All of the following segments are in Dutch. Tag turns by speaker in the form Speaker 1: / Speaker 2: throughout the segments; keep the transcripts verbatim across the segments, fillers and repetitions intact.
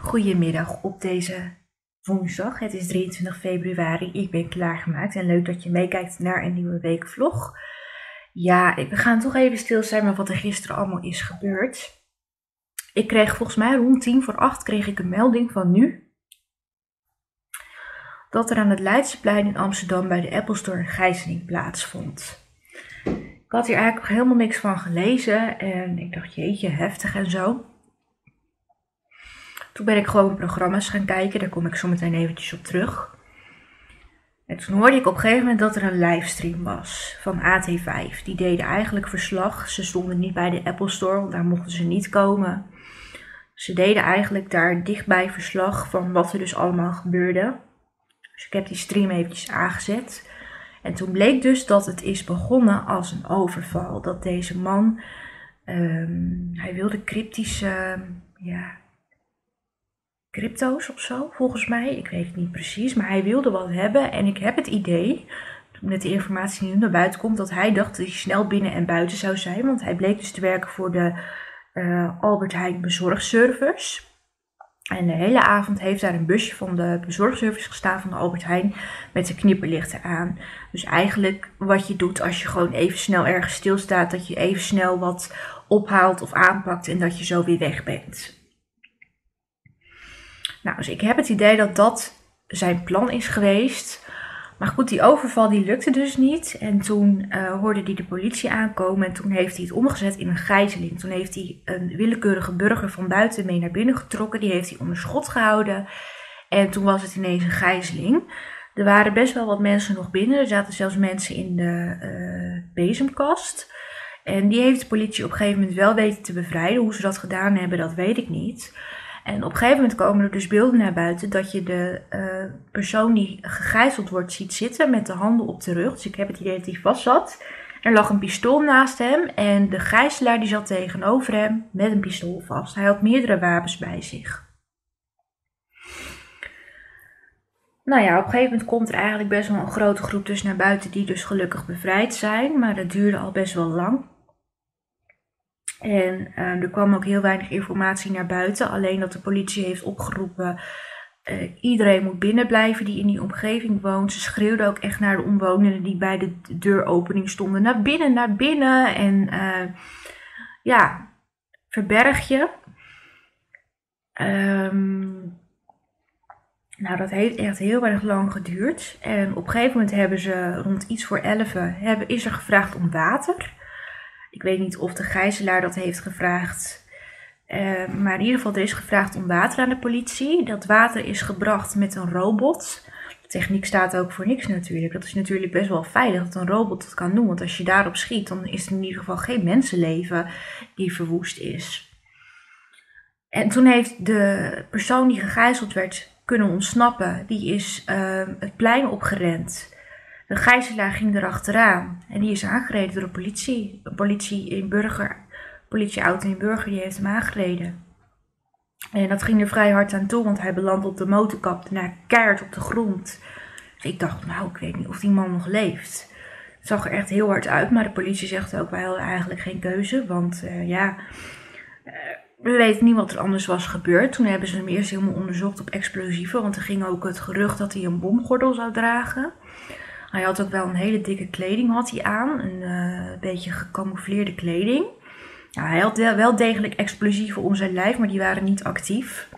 Speaker 1: Goedemiddag op deze woensdag. Het is drieëntwintig februari. Ik ben klaargemaakt en leuk dat je meekijkt naar een nieuwe weekvlog. Ja, we gaan toch even stilstaan met wat er gisteren allemaal is gebeurd. Ik kreeg volgens mij rond tien voor acht kreeg ik een melding van nu dat er aan het Leidseplein in Amsterdam bij de Apple Store een gijzeling plaatsvond. Ik had hier eigenlijk nog helemaal niks van gelezen en ik dacht jeetje, heftig en zo. Toen ben ik gewoon programma's gaan kijken, daar kom ik zo meteen eventjes op terug. En toen hoorde ik op een gegeven moment dat er een livestream was van A T vijf. Die deden eigenlijk verslag. Ze stonden niet bij de Apple Store, want daar mochten ze niet komen. Ze deden eigenlijk daar dichtbij verslag van wat er dus allemaal gebeurde. Dus ik heb die stream eventjes aangezet. En toen bleek dus dat het is begonnen als een overval. Dat deze man, um, hij wilde cryptische, ja... crypto's of zo, volgens mij. Ik weet het niet precies, maar hij wilde wat hebben. En ik heb het idee, toen net de informatie nu naar buiten komt, dat hij dacht dat hij snel binnen en buiten zou zijn. Want hij bleek dus te werken voor de uh, Albert Heijn bezorgservice. En de hele avond heeft daar een busje van de bezorgservice gestaan van de Albert Heijn met de knipperlichten aan. Dus eigenlijk wat je doet als je gewoon even snel ergens stilstaat, dat je even snel wat ophaalt of aanpakt en dat je zo weer weg bent. Nou, dus ik heb het idee dat dat zijn plan is geweest. Maar goed, die overval die lukte dus niet. En toen uh, hoorde hij de politie aankomen en toen heeft hij het omgezet in een gijzeling. Toen heeft hij een willekeurige burger van buiten mee naar binnen getrokken. Die heeft hij onder schot gehouden. En toen was het ineens een gijzeling. Er waren best wel wat mensen nog binnen. Er zaten zelfs mensen in de uh, bezemkast. En die heeft de politie op een gegeven moment wel weten te bevrijden. Hoe ze dat gedaan hebben, dat weet ik niet. En op een gegeven moment komen er dus beelden naar buiten dat je de uh, persoon die gegijzeld wordt ziet zitten met de handen op de rug. Dus ik heb het idee dat hij vast zat. Er lag een pistool naast hem en de gijzelaar die zat tegenover hem met een pistool vast. Hij had meerdere wapens bij zich. Nou ja, op een gegeven moment komt er eigenlijk best wel een grote groep dus naar buiten die dus gelukkig bevrijd zijn. Maar dat duurde al best wel lang. En uh, er kwam ook heel weinig informatie naar buiten. Alleen dat de politie heeft opgeroepen. Uh, iedereen moet binnen blijven die in die omgeving woont. Ze schreeuwden ook echt naar de omwonenden die bij de deuropening stonden. Naar binnen, naar binnen. En uh, ja, verberg je. Um, nou, dat heeft echt heel erg lang geduurd. En op een gegeven moment hebben ze rond iets voor elf hebben, is er gevraagd om water. Ik weet niet of de gijzelaar dat heeft gevraagd. Uh, maar in ieder geval, er is gevraagd om water aan de politie. Dat water is gebracht met een robot. De techniek staat ook voor niks natuurlijk. Dat is natuurlijk best wel veilig dat een robot dat kan doen. Want als je daarop schiet, dan is er in ieder geval geen mensenleven die verwoest is. En toen heeft de persoon die gegijzeld werd kunnen ontsnappen. Die is uh, het plein opgerend. De gijzelaar ging erachteraan en die is aangereden door de politie. Een politie in Burger, politieauto in Burger, die heeft hem aangereden. En dat ging er vrij hard aan toe, want hij belandde op de motorkap, daarna keihard op de grond. Dus ik dacht, nou, ik weet niet of die man nog leeft. Het zag er echt heel hard uit, maar de politie zegt ook, wij hadden eigenlijk geen keuze. Want uh, ja, uh, we weten niet wat er anders was gebeurd. Toen hebben ze hem eerst helemaal onderzocht op explosieven, want er ging ook het gerucht dat hij een bomgordel zou dragen. Hij had ook wel een hele dikke kleding had hij aan, een uh, beetje gecamoufleerde kleding. Ja, hij had wel degelijk explosieven om zijn lijf, maar die waren niet actief.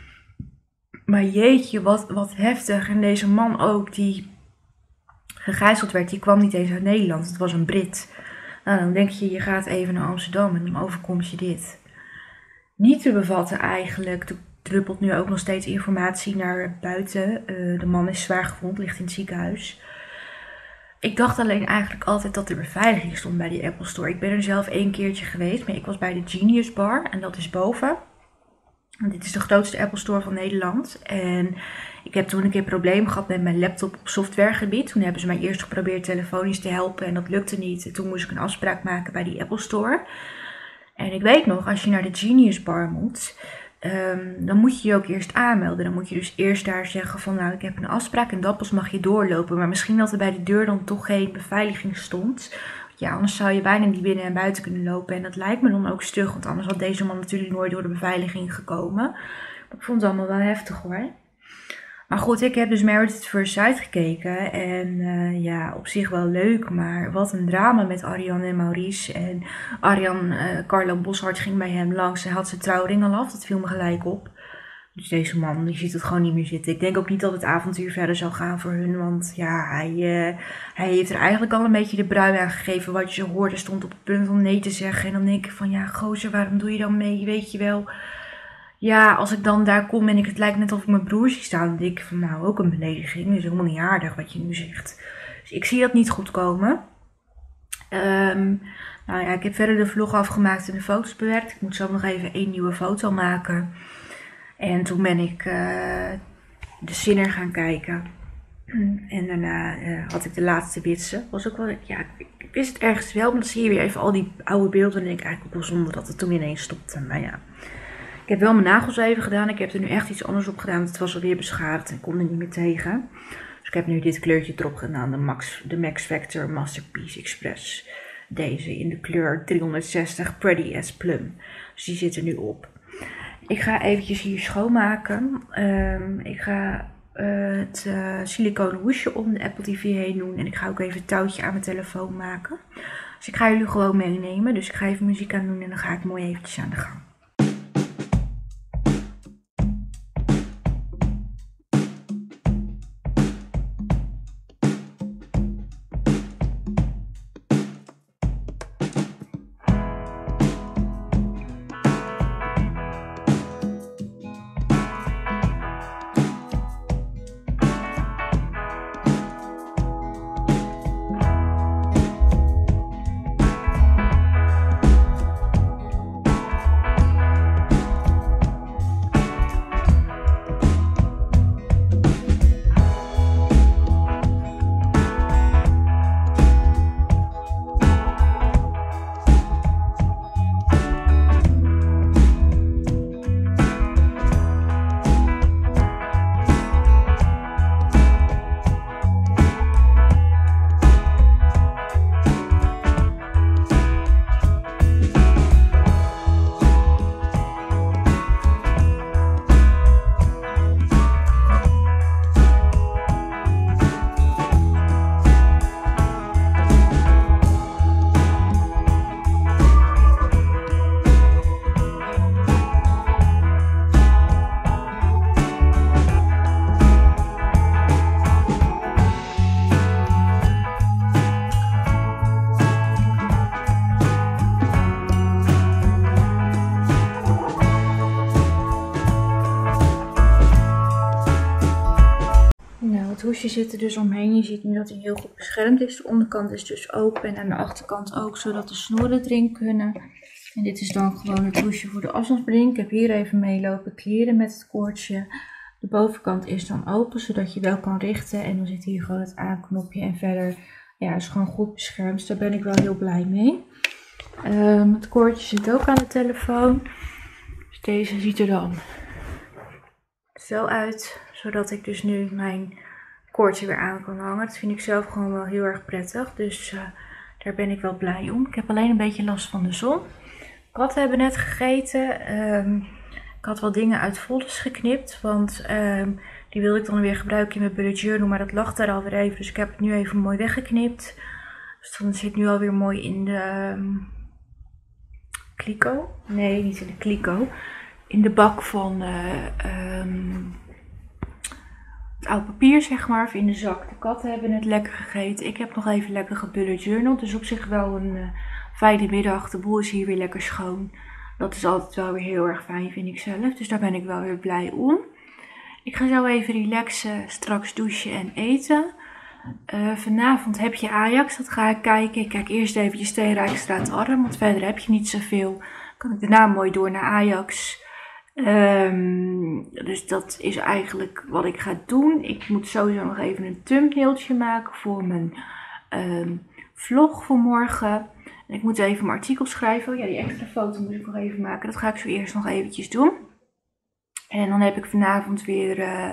Speaker 1: Maar jeetje, wat, wat heftig. En deze man ook, die gegijzeld werd, die kwam niet eens uit Nederland. Het was een Brit. Nou, dan denk je, je gaat even naar Amsterdam en dan overkomt je dit. Niet te bevatten eigenlijk. Er druppelt nu ook nog steeds informatie naar buiten. Uh, de man is zwaar gewond, ligt in het ziekenhuis. Ik dacht alleen eigenlijk altijd dat er beveiliging stond bij die Apple Store. Ik ben er zelf één keertje geweest, maar ik was bij de Genius Bar en dat is boven. En dit is de grootste Apple Store van Nederland. En ik heb toen een keer een probleem gehad met mijn laptop op softwaregebied. Toen hebben ze mij eerst geprobeerd telefonisch te helpen en dat lukte niet. En toen moest ik een afspraak maken bij die Apple Store. En ik weet nog, als je naar de Genius Bar moet, Um, dan moet je je ook eerst aanmelden. Dan moet je dus eerst daar zeggen van nou ik heb een afspraak en dan pas mag je doorlopen. Maar misschien dat er bij de deur dan toch geen beveiliging stond. Ja, anders zou je bijna niet binnen en buiten kunnen lopen. En dat lijkt me dan ook stug, want anders had deze man natuurlijk nooit door de beveiliging gekomen. Ik vond het allemaal wel heftig hoor. Maar goed, ik heb dus Married at First Sight gekeken. En uh, ja, op zich wel leuk. Maar wat een drama met Arjan en Maurice. En Arjan, uh, Carlo Boszhard ging bij hem langs. Hij had zijn trouwring al af. Dat viel me gelijk op. Dus deze man, die ziet het gewoon niet meer zitten. Ik denk ook niet dat het avontuur verder zal gaan voor hun. Want ja, hij, uh, hij heeft er eigenlijk al een beetje de brui aan gegeven. Wat je hoorde, stond op het punt om nee te zeggen. En dan denk ik van, ja gozer, waarom doe je dan mee? Weet je wel. Ja, als ik dan daar kom en ik, het lijkt net of ik mijn broer zie staan. Dan denk ik van, nou, ook een belediging. Dat is helemaal niet aardig wat je nu zegt. Dus ik zie dat niet goed komen. Um, nou ja, ik heb verder de vlog afgemaakt en de foto's bewerkt. Ik moet zo nog even één nieuwe foto maken. En toen ben ik uh, de Sinner gaan kijken. En daarna uh, had ik de laatste witsen. Was ook wel, ja, ik wist het ergens wel, maar dan zie je weer even al die oude beelden. En denk ik eigenlijk ook wel zonde dat het toen ineens stopte. Maar ja, ik heb wel mijn nagels even gedaan. Ik heb er nu echt iets anders op gedaan, want het was alweer beschadigd en ik kon er niet meer tegen. Dus ik heb nu dit kleurtje erop gedaan, de Max, de Max Factor Masterpiece Express. Deze in de kleur driehonderdzestig Pretty as Plum. Dus die zit er nu op. Ik ga eventjes hier schoonmaken. Um, ik ga uh, het uh, siliconen hoesje om de Apple T V heen doen. En ik ga ook even het touwtje aan mijn telefoon maken. Dus ik ga jullie gewoon meenemen. Dus ik ga even muziek aan doen en dan ga ik mooi eventjes aan de gang. Het hoesje zit er dus omheen. Je ziet nu dat hij heel goed beschermd is. De onderkant is dus open en aan de achterkant ook, zodat de snoeren erin kunnen. En dit is dan gewoon het hoesje voor de afstandsbediening. Ik heb hier even meelopen kleren met het koordje. De bovenkant is dan open, zodat je wel kan richten. En dan zit hier gewoon het aanknopje. En verder, ja, is gewoon goed beschermd. Dus daar ben ik wel heel blij mee. Um, het koordje zit ook aan de telefoon. Dus deze ziet er dan zo uit, zodat ik dus nu mijn koordje weer aan kan hangen. Dat vind ik zelf gewoon wel heel erg prettig. Dus uh, daar ben ik wel blij om. Ik heb alleen een beetje last van de zon. Katten hebben net gegeten. Um, ik had wel dingen uit folders geknipt. Want um, die wilde ik dan weer gebruiken in mijn bullet journal. Maar dat lag daar alweer even. Dus ik heb het nu even mooi weggeknipt. Dus dan zit nu alweer mooi in de um, kliko. Nee, niet in de kliko. In de bak van uh, um, het oud papier, zeg maar, of in de zak. De katten hebben het lekker gegeten. Ik heb nog even lekker gebullet journal. Dus op zich wel een uh, fijne middag. De boel is hier weer lekker schoon. Dat is altijd wel weer heel erg fijn, vind ik zelf. Dus daar ben ik wel weer blij om. Ik ga zo even relaxen, straks douchen en eten. Uh, vanavond heb je Ajax, dat ga ik kijken. Ik kijk eerst even Steenrijkstraat Arnhem, want verder heb je niet zoveel. Kan ik daarna mooi door naar Ajax. Um, dus dat is eigenlijk wat ik ga doen. Ik moet sowieso nog even een thumbnailtje maken voor mijn um, vlog voor morgen. En ik moet even mijn artikel schrijven. Oh ja, die extra foto moet ik nog even maken. Dat ga ik zo eerst nog eventjes doen. En dan heb ik vanavond weer uh,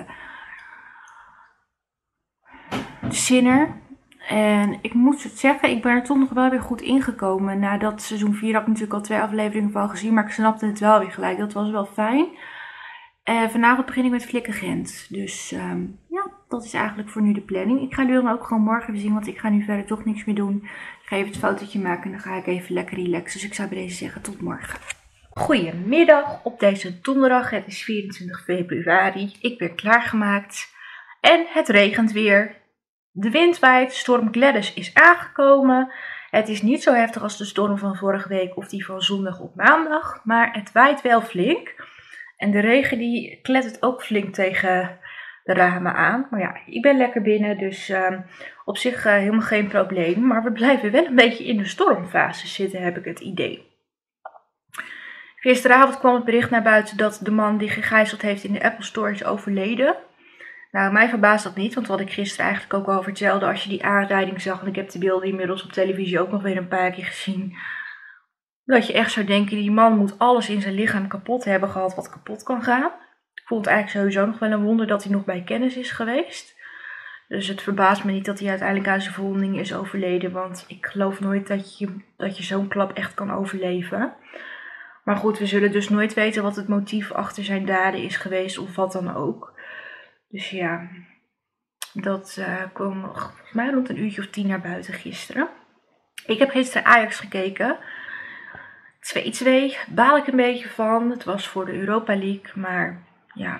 Speaker 1: de Sinner. En ik moet het zeggen, ik ben er toch nog wel weer goed ingekomen. Nadat seizoen vier had ik natuurlijk al twee afleveringen van gezien, maar ik snapte het wel weer gelijk. Dat was wel fijn. Uh, vanavond begin ik met Flikken Gent. Dus um, ja, dat is eigenlijk voor nu de planning. Ik ga jullie dan ook gewoon morgen even zien, want ik ga nu verder toch niks meer doen. Ik ga even het fotootje maken en dan ga ik even lekker relaxen. Dus ik zou bij deze zeggen tot morgen. Goedemiddag op deze donderdag. Het is vierentwintig februari. Ik ben klaargemaakt. En het regent weer. De wind waait. Storm Gladys is aangekomen. Het is niet zo heftig als de storm van vorige week of die van zondag op maandag. Maar het waait wel flink. En de regen die klettert ook flink tegen de ramen aan. Maar ja, ik ben lekker binnen, dus uh, op zich uh, helemaal geen probleem. Maar we blijven wel een beetje in de stormfase zitten, heb ik het idee. Gisteravond kwam het bericht naar buiten dat de man die gegijzeld heeft in de Apple Store is overleden. Nou, mij verbaast dat niet, want wat ik gisteren eigenlijk ook al vertelde, als je die aanrijding zag, en ik heb de beelden inmiddels op televisie ook nog weer een paar keer gezien, dat je echt zou denken, die man moet alles in zijn lichaam kapot hebben gehad wat kapot kan gaan. Ik vond het eigenlijk sowieso nog wel een wonder dat hij nog bij kennis is geweest. Dus het verbaast me niet dat hij uiteindelijk aan zijn verwondingen is overleden, want ik geloof nooit dat je, dat je zo'n klap echt kan overleven. Maar goed, we zullen dus nooit weten wat het motief achter zijn daden is geweest of wat dan ook. Dus ja, dat uh, kwam volgens mij rond een uurtje of tien naar buiten gisteren. Ik heb gisteren Ajax gekeken. twee twee, baal ik een beetje van. Het was voor de Europa League, maar ja.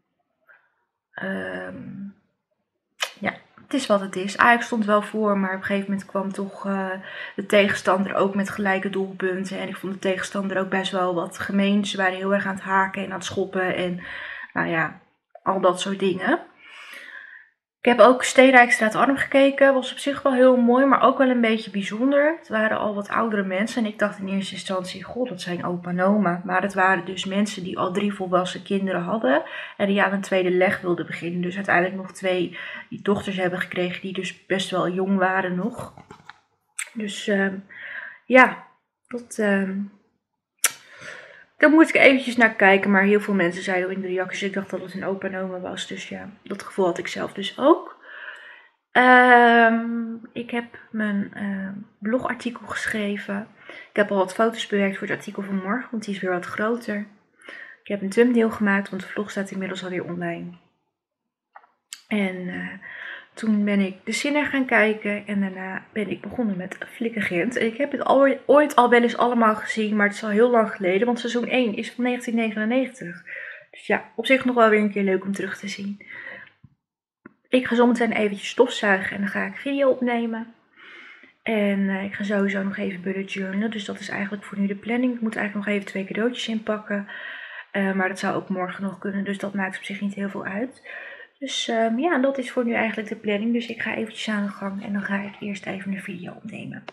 Speaker 1: Um, ja, het is wat het is. Ajax stond wel voor, maar op een gegeven moment kwam toch uh, de tegenstander ook met gelijke doelpunten. En ik vond de tegenstander ook best wel wat gemeen. Ze waren heel erg aan het haken en aan het schoppen en nou ja, al dat soort dingen. Ik heb ook Steenrijkstraat Arnhem gekeken. Was op zich wel heel mooi, maar ook wel een beetje bijzonder. Het waren al wat oudere mensen en ik dacht in eerste instantie, god, dat zijn opa en oma. Maar het waren dus mensen die al drie volwassen kinderen hadden en die aan een tweede leg wilden beginnen. Dus uiteindelijk nog twee die dochters hebben gekregen die dus best wel jong waren nog. Dus uh, ja, dat... Uh, Daar moet ik eventjes naar kijken, maar heel veel mensen zeiden in de reacties, ik dacht dat het een opa en oma was. Dus ja, dat gevoel had ik zelf dus ook. Um, ik heb mijn uh, blogartikel geschreven. Ik heb al wat foto's bewerkt voor het artikel van morgen, want die is weer wat groter. Ik heb een thumbnail gemaakt, want de vlog staat inmiddels alweer online. En uh, toen ben ik de Sinner gaan kijken en daarna ben ik begonnen met Flikken Gent. Ik heb het al, ooit al wel eens allemaal gezien, maar het is al heel lang geleden, want seizoen één is van negentien negenennegentig. Dus ja, op zich nog wel weer een keer leuk om terug te zien. Ik ga zometeen eventjes stofzuigen en dan ga ik video opnemen. En uh, ik ga sowieso nog even bullet journalen, dus dat is eigenlijk voor nu de planning. Ik moet eigenlijk nog even twee cadeautjes inpakken, uh, maar dat zou ook morgen nog kunnen, dus dat maakt op zich niet heel veel uit. Dus um, ja, dat is voor nu eigenlijk de planning. Dus ik ga eventjes aan de gang en dan ga ik eerst even een video opnemen.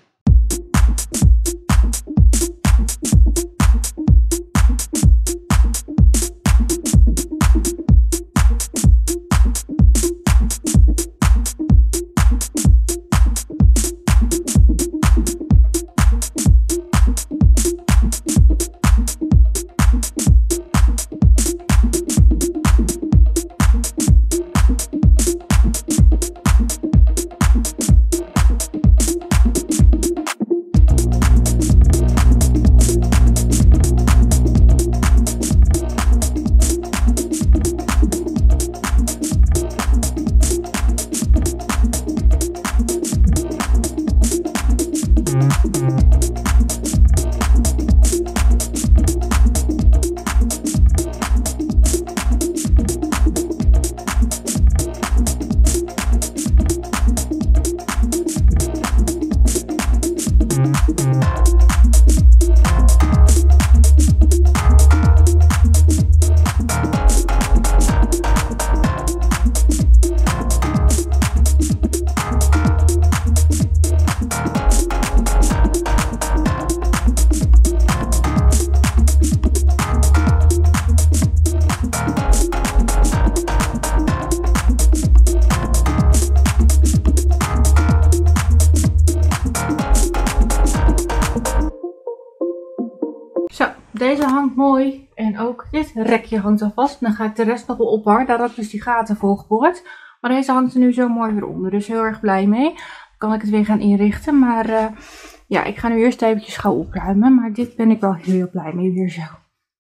Speaker 1: Deze hangt mooi en ook dit rekje hangt al vast. Dan ga ik de rest nog wel ophangen. Daar had ik dus die gaten voor geboord. Maar deze hangt er nu zo mooi weer onder. Dus heel erg blij mee. Dan kan ik het weer gaan inrichten. Maar uh, ja, ik ga nu eerst eventjes gauw opruimen. Maar dit ben ik wel heel blij mee weer zo.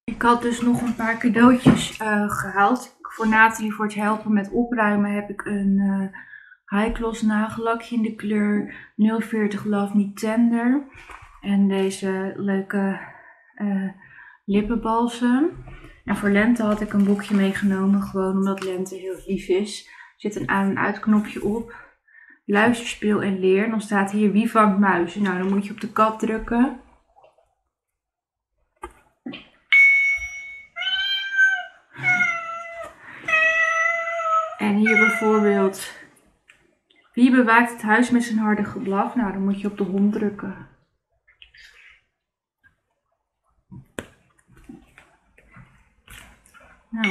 Speaker 1: Ik had dus nog een paar cadeautjes uh, gehaald. Voor Nathalie voor het helpen met opruimen heb ik een uh, high gloss nagellakje in de kleur nul veertig Love Me Tender. En deze leuke uh, lippenbalsem. En voor lente had ik een boekje meegenomen, gewoon omdat lente heel lief is. Er zit een aan- en uitknopje op. Luister, speel en leer. En dan staat hier wie vangt muizen. Nou, dan moet je op de kat drukken. En hier bijvoorbeeld, wie bewaakt het huis met zijn harde geblaf? Nou, dan moet je op de hond drukken. Nou.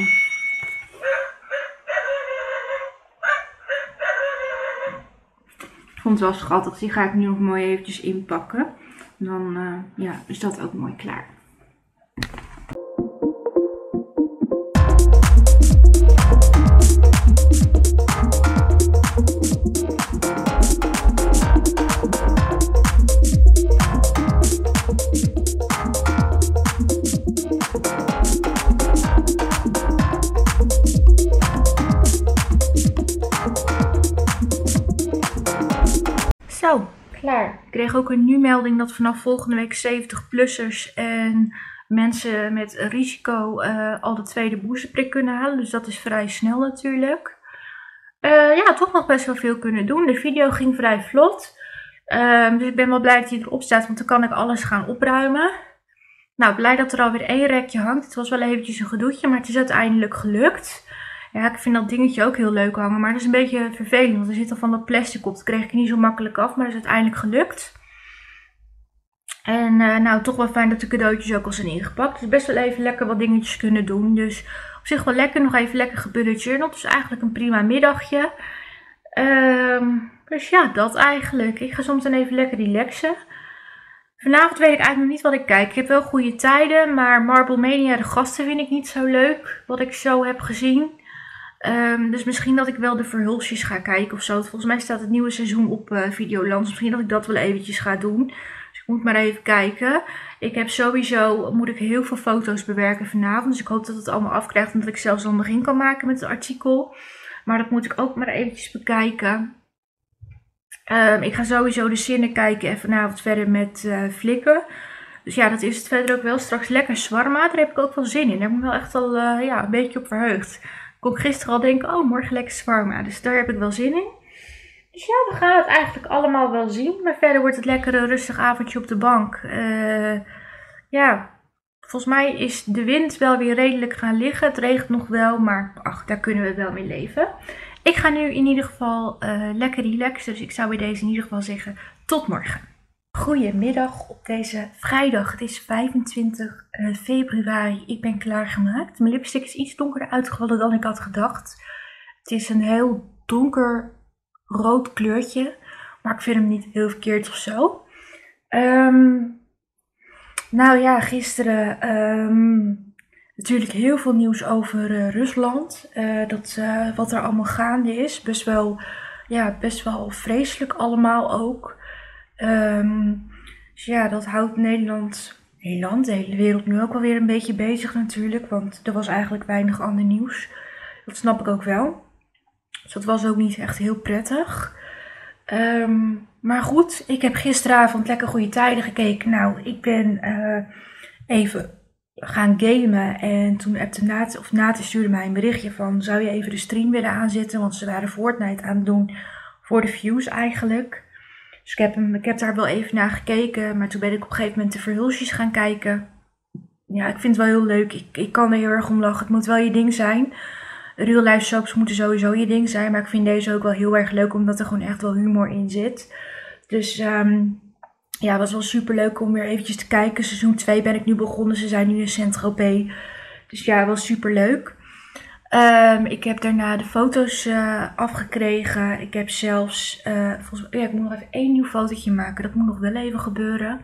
Speaker 1: Ik vond het wel schattig. Die ga ik nu nog mooi eventjes inpakken. Dan uh, ja, is dat ook mooi klaar. Zo, klaar. Ik kreeg ook een nu-melding dat vanaf volgende week zeventig-plussers en mensen met risico uh, al de tweede boosterprik kunnen halen. Dus dat is vrij snel natuurlijk. Uh, ja, toch nog best wel veel kunnen doen. De video ging vrij vlot. Uh, dus ik ben wel blij dat hij erop staat, want dan kan ik alles gaan opruimen. Nou, blij dat er alweer één rekje hangt. Het was wel eventjes een gedoetje, maar het is uiteindelijk gelukt. Ja, ik vind dat dingetje ook heel leuk hangen, maar dat is een beetje vervelend, want er zit al van dat plastic op. Dat kreeg ik niet zo makkelijk af, maar dat is uiteindelijk gelukt. En uh, nou, toch wel fijn dat de cadeautjes ook al zijn ingepakt. Dus best wel even lekker wat dingetjes kunnen doen. Dus op zich wel lekker, nog even lekker gebullet journal. Dus eigenlijk een prima middagje. Um, dus ja, dat eigenlijk. Ik ga soms dan even lekker relaxen. Vanavond weet ik eigenlijk nog niet wat ik kijk. Ik heb wel goede tijden, maar Marble Mania, de gasten vind ik niet zo leuk. Wat ik zo heb gezien. Um, dus misschien dat ik wel de verhulsjes ga kijken of zo. Volgens mij staat het nieuwe seizoen op uh, Videoland. Dus misschien dat ik dat wel eventjes ga doen. Dus ik moet maar even kijken. Ik heb sowieso, moet ik heel veel foto's bewerken vanavond. Dus ik hoop dat het allemaal afkrijgt. En dat ik zelfs dan begin kan maken met het artikel. Maar dat moet ik ook maar eventjes bekijken. Um, ik ga sowieso de zinnen kijken en vanavond verder met uh, flikken. Dus ja, dat is het verder ook wel. Straks lekker shawarma. Daar heb ik ook wel zin in. Daar heb ik me wel echt al uh, ja, een beetje op verheugd. Ik kon gisteren al denken, oh, morgen lekker shawarma. Dus daar heb ik wel zin in. Dus ja, we gaan het eigenlijk allemaal wel zien. Maar verder wordt het lekker een rustig avondje op de bank. Uh, ja, volgens mij is de wind wel weer redelijk gaan liggen. Het regent nog wel, maar ach, daar kunnen we wel mee leven. Ik ga nu in ieder geval uh, lekker relaxen. Dus ik zou bij deze in ieder geval zeggen, tot morgen. Goedemiddag op deze vrijdag. Het is vijfentwintig februari. Ik ben klaargemaakt. Mijn lipstick is iets donkerder uitgevallen dan ik had gedacht. Het is een heel donker rood kleurtje. Maar ik vind hem niet heel verkeerd of zo. Um, nou ja, gisteren um, natuurlijk heel veel nieuws over uh, Rusland. Uh, dat, uh, wat er allemaal gaande is. Best wel, ja, best wel vreselijk allemaal ook. Um, dus ja, dat houdt Nederland, Nederland, de hele wereld nu ook wel weer een beetje bezig natuurlijk. Want er was eigenlijk weinig ander nieuws. Dat snap ik ook wel. Dus dat was ook niet echt heel prettig. Um, maar goed, ik heb gisteravond lekker goede tijden gekeken. Nou, ik ben uh, even gaan gamen. En toen appte Nat, of Nat stuurde mij een berichtje van, zou je even de stream willen aanzetten? Want ze waren Fortnite aan het doen voor de views eigenlijk. Dus ik heb, hem, ik heb daar wel even naar gekeken, maar toen ben ik op een gegeven moment de verhulsjes gaan kijken. Ja, ik vind het wel heel leuk. Ik, ik kan er heel erg om lachen. Het moet wel je ding zijn. Real life soaps moeten sowieso je ding zijn, maar ik vind deze ook wel heel erg leuk, omdat er gewoon echt wel humor in zit. Dus um, ja, het was wel super leuk om weer eventjes te kijken. Seizoen twee ben ik nu begonnen. Ze zijn nu in Saint-Tropez. Dus ja, was super leuk. Um, ik heb daarna de foto's uh, afgekregen. Ik heb zelfs, uh, volgens mij, ja, ik moet nog even één nieuw fotootje maken. Dat moet nog wel even gebeuren.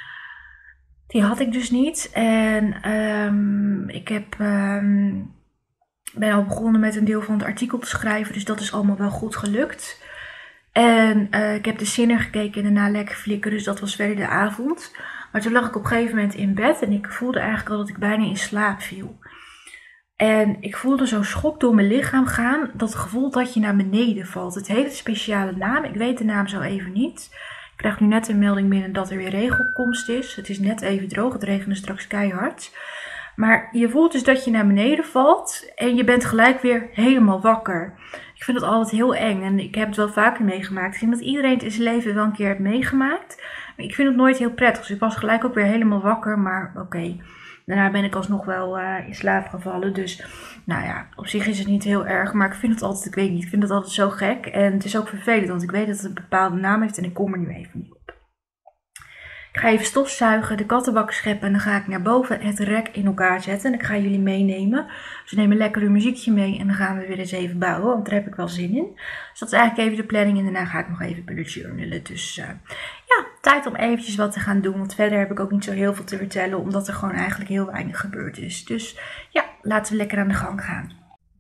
Speaker 1: Die had ik dus niet. En um, ik heb, um, ben al begonnen met een deel van het artikel te schrijven. Dus dat is allemaal wel goed gelukt. En uh, ik heb de Sinner gekeken en daarna lekker flikken. Dus dat was verder de avond. Maar toen lag ik op een gegeven moment in bed en ik voelde eigenlijk al dat ik bijna in slaap viel. En ik voelde zo'n schok door mijn lichaam gaan, dat gevoel dat je naar beneden valt. Het heeft een speciale naam, ik weet de naam zo even niet. Ik krijg nu net een melding binnen dat er weer regenopkomst is. Het is net even droog, het regende straks keihard. Maar je voelt dus dat je naar beneden valt en je bent gelijk weer helemaal wakker. Ik vind het altijd heel eng en ik heb het wel vaker meegemaakt. Ik denk dat iedereen het in zijn leven wel een keer heeft meegemaakt. Maar ik vind het nooit heel prettig, dus ik was gelijk ook weer helemaal wakker, maar oké. Okay. Daarna ben ik alsnog wel uh, in slaap gevallen. Dus nou ja, op zich is het niet heel erg. Maar ik vind het altijd, ik weet niet, ik vind het altijd zo gek. En het is ook vervelend, want ik weet dat het een bepaalde naam heeft en ik kom er nu even niet op. Ik ga even stofzuigen, de kattenbak scheppen en dan ga ik naar boven het rek in elkaar zetten. En ik ga jullie meenemen. Dus we nemen lekker een muziekje mee en dan gaan we weer eens even bouwen, want daar heb ik wel zin in. Dus dat is eigenlijk even de planning en daarna ga ik nog even bullet journalen. Dus uh, ja, tijd om eventjes wat te gaan doen, want verder heb ik ook niet zo heel veel te vertellen, omdat er gewoon eigenlijk heel weinig gebeurd is. Dus ja, laten we lekker aan de gang gaan.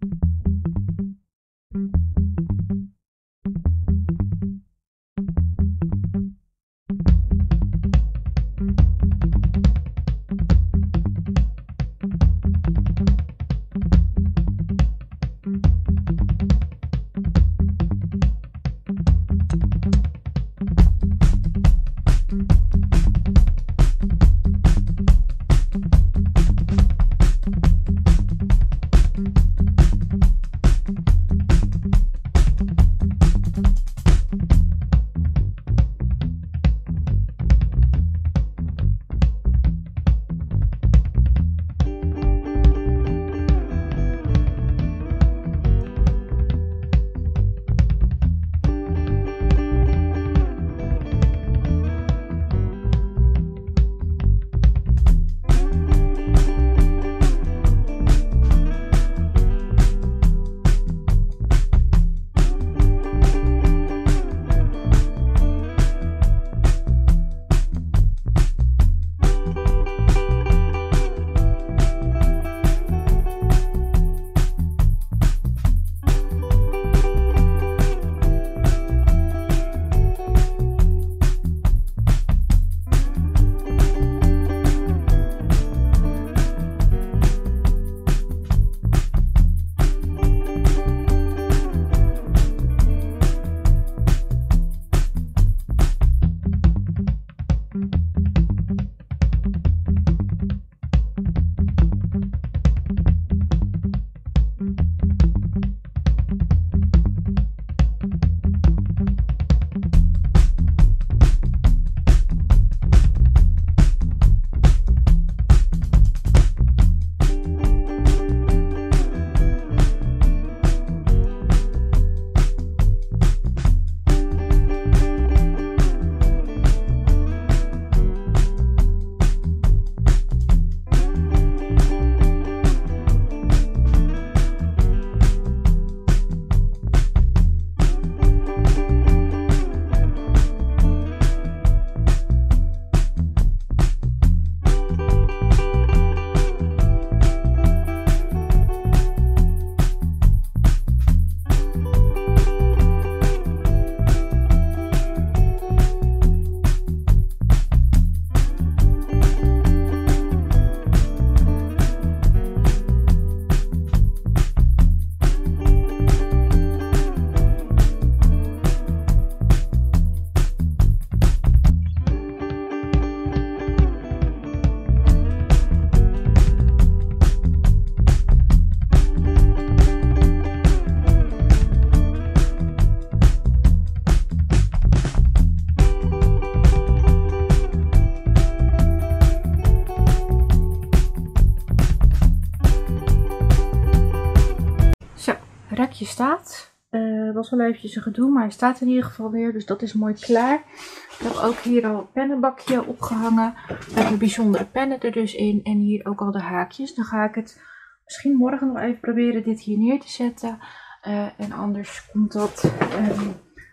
Speaker 1: rekje staat. Uh, was wel eventjes een gedoe, maar hij staat in ieder geval weer. Dus dat is mooi klaar. Ik heb ook hier al een pennenbakje opgehangen. Met de bijzondere pennen er dus in. En hier ook al de haakjes. Dan ga ik het misschien morgen nog even proberen dit hier neer te zetten. Uh, en anders komt dat um,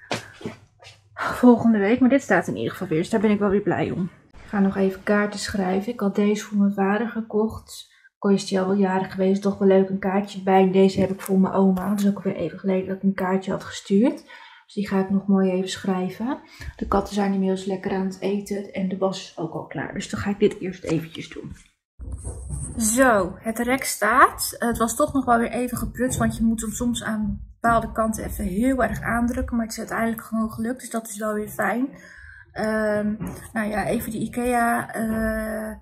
Speaker 1: volgende week. Maar dit staat in ieder geval weer. Dus daar ben ik wel weer blij om. Ik ga nog even kaarten schrijven. Ik had deze voor mijn vader gekocht. Ook is die al wel jaren geweest, toch wel leuk een kaartje bij. En deze heb ik voor mijn oma. Dat is ook alweer even geleden dat ik een kaartje had gestuurd. Dus Dus die ga ik nog mooi even schrijven. De katten zijn inmiddels lekker aan het eten en de was is ook al klaar. Dus dan ga ik dit eerst eventjes doen. Zo, het rek staat. Het was toch nog wel weer even geprutst, want je moet hem soms aan bepaalde kanten even heel erg aandrukken. Maar het is uiteindelijk gewoon gelukt, dus dat is wel weer fijn. Um, nou ja, even de IKEA uh,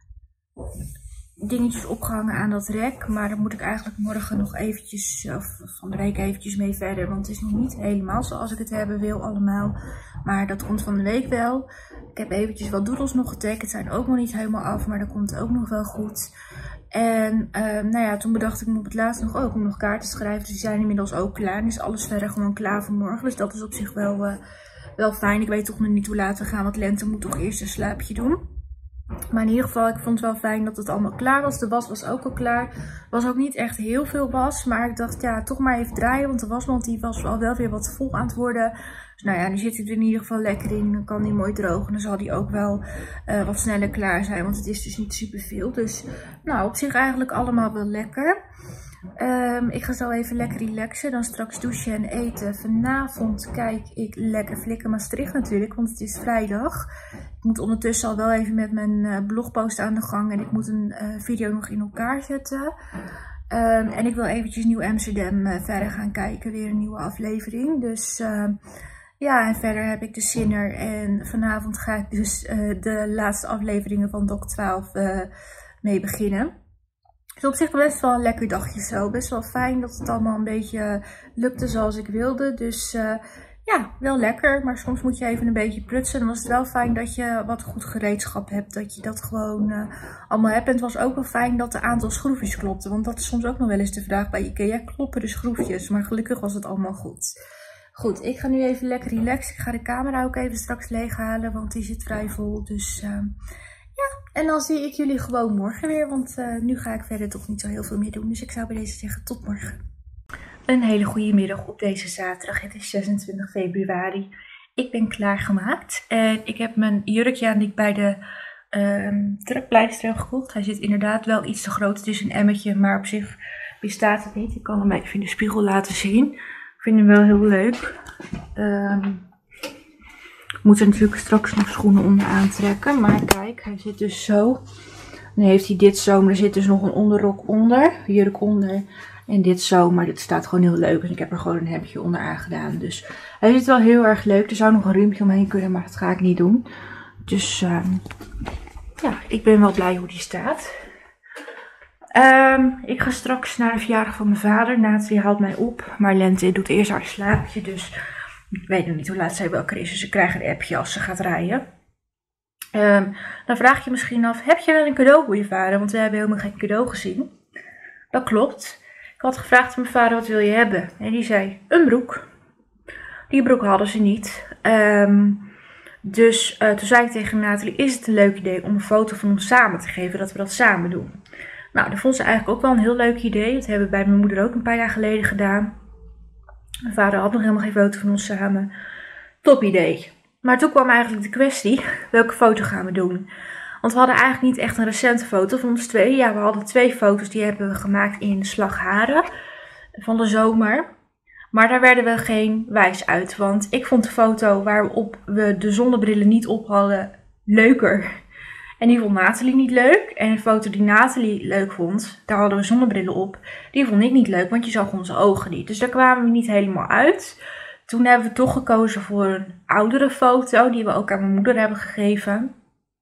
Speaker 1: dingetjes opgehangen aan dat rek. Maar daar moet ik eigenlijk morgen nog eventjes, of van de week eventjes mee verder. Want het is nog niet helemaal zoals ik het hebben wil allemaal. Maar dat komt van de week wel. Ik heb eventjes wat doodles nog getagd. Het zijn ook nog niet helemaal af, maar dat komt ook nog wel goed. En um, nou ja, toen bedacht ik me op het laatst nog ook om nog kaarten te schrijven. Dus die zijn inmiddels ook klaar. En is alles verder gewoon klaar voor morgen. Dus dat is op zich wel, uh, wel fijn. Ik weet toch nog niet hoe laat we gaan, want Lente moet toch eerst een slaapje doen. Maar in ieder geval, ik vond het wel fijn dat het allemaal klaar was. De was was ook al klaar. Er was ook niet echt heel veel was. Maar ik dacht, ja, toch maar even draaien. Want de wasmand die was al wel weer wat vol aan het worden. Dus nou ja, nu zit hij er in ieder geval lekker in. Dan kan hij mooi drogen. Dan zal hij ook wel uh, wat sneller klaar zijn. Want het is dus niet super veel. Dus nou, op zich eigenlijk allemaal wel lekker. Um, ik ga zo even lekker relaxen. Dan straks douchen en eten. Vanavond kijk ik lekker Flikken Maastricht natuurlijk. Want het is vrijdag. Ik moet ondertussen al wel even met mijn uh, blogpost aan de gang. En ik moet een uh, video nog in elkaar zetten. Um, en ik wil eventjes Nieuw Amsterdam uh, verder gaan kijken. Weer een nieuwe aflevering. Dus uh, ja, en verder heb ik de Sinner. En vanavond ga ik dus uh, de laatste afleveringen van Dok twaalf uh, mee beginnen. Het is op zich best wel een lekker dagje zo. Best wel fijn dat het allemaal een beetje lukte zoals ik wilde. Dus uh, ja, wel lekker. Maar soms moet je even een beetje prutsen. Dan was het wel fijn dat je wat goed gereedschap hebt. Dat je dat gewoon uh, allemaal hebt. En het was ook wel fijn dat de aantal schroefjes klopte. Want dat is soms ook nog wel eens de vraag bij IKEA. Kloppen de schroefjes? Maar gelukkig was het allemaal goed. Goed, ik ga nu even lekker relaxen. Ik ga de camera ook even straks leeghalen. Want die zit vrij vol. Dus... Uh, Ja, en dan zie ik jullie gewoon morgen weer, want uh, nu ga ik verder toch niet zo heel veel meer doen. Dus ik zou bij deze zeggen tot morgen. Een hele goede middag op deze zaterdag. Het is zesentwintig februari. Ik ben klaargemaakt en ik heb mijn jurkje aan die ik bij de uh, trekpleister heb gekocht. Hij zit inderdaad wel iets te groot. Het is een emmetje, maar op zich bestaat het niet. Ik kan hem even in de spiegel laten zien. Ik vind hem wel heel leuk. Um, Ik moet er natuurlijk straks nog schoenen onder aantrekken. Maar kijk, hij zit dus zo. Dan heeft hij dit zo. Maar er zit dus nog een onderrok onder. Jurk onder. En dit zo. Maar dit staat gewoon heel leuk. En ik heb er gewoon een hemdje onder aangedaan. Dus hij zit wel heel erg leuk. Er zou nog een riempje omheen kunnen. Maar dat ga ik niet doen. Dus uh, ja, ik ben wel blij hoe die staat. Um, ik ga straks naar de verjaardag van mijn vader. Nathalie haalt mij op. Maar Lente doet eerst haar slaapje. Dus... Ik weet nog niet hoe laat zij wakker is, dus ze krijgen een appje als ze gaat rijden. Um, dan vraag je misschien af, heb je wel een cadeau voor je vader? Want we hebben helemaal geen cadeau gezien. Dat klopt. Ik had gevraagd aan mijn vader, wat wil je hebben? En die zei, een broek. Die broek hadden ze niet. Um, dus uh, toen zei ik tegen Nathalie, is het een leuk idee om een foto van ons samen te geven, dat we dat samen doen? Nou, dat vond ze eigenlijk ook wel een heel leuk idee. Dat hebben we bij mijn moeder ook een paar jaar geleden gedaan. Mijn vader had nog helemaal geen foto van ons samen. Top idee. Maar toen kwam eigenlijk de kwestie, welke foto gaan we doen? Want we hadden eigenlijk niet echt een recente foto van ons twee. Ja, we hadden twee foto's, die hebben we gemaakt in Slagharen van de zomer. Maar daar werden we geen wijs uit. Want ik vond de foto waarop we de zonnebrillen niet op hadden leuker. En die vond Nathalie niet leuk. En de foto die Nathalie leuk vond, daar hadden we zonnebrillen op. Die vond ik niet leuk, want je zag onze ogen niet. Dus daar kwamen we niet helemaal uit. Toen hebben we toch gekozen voor een oudere foto, die we ook aan mijn moeder hebben gegeven.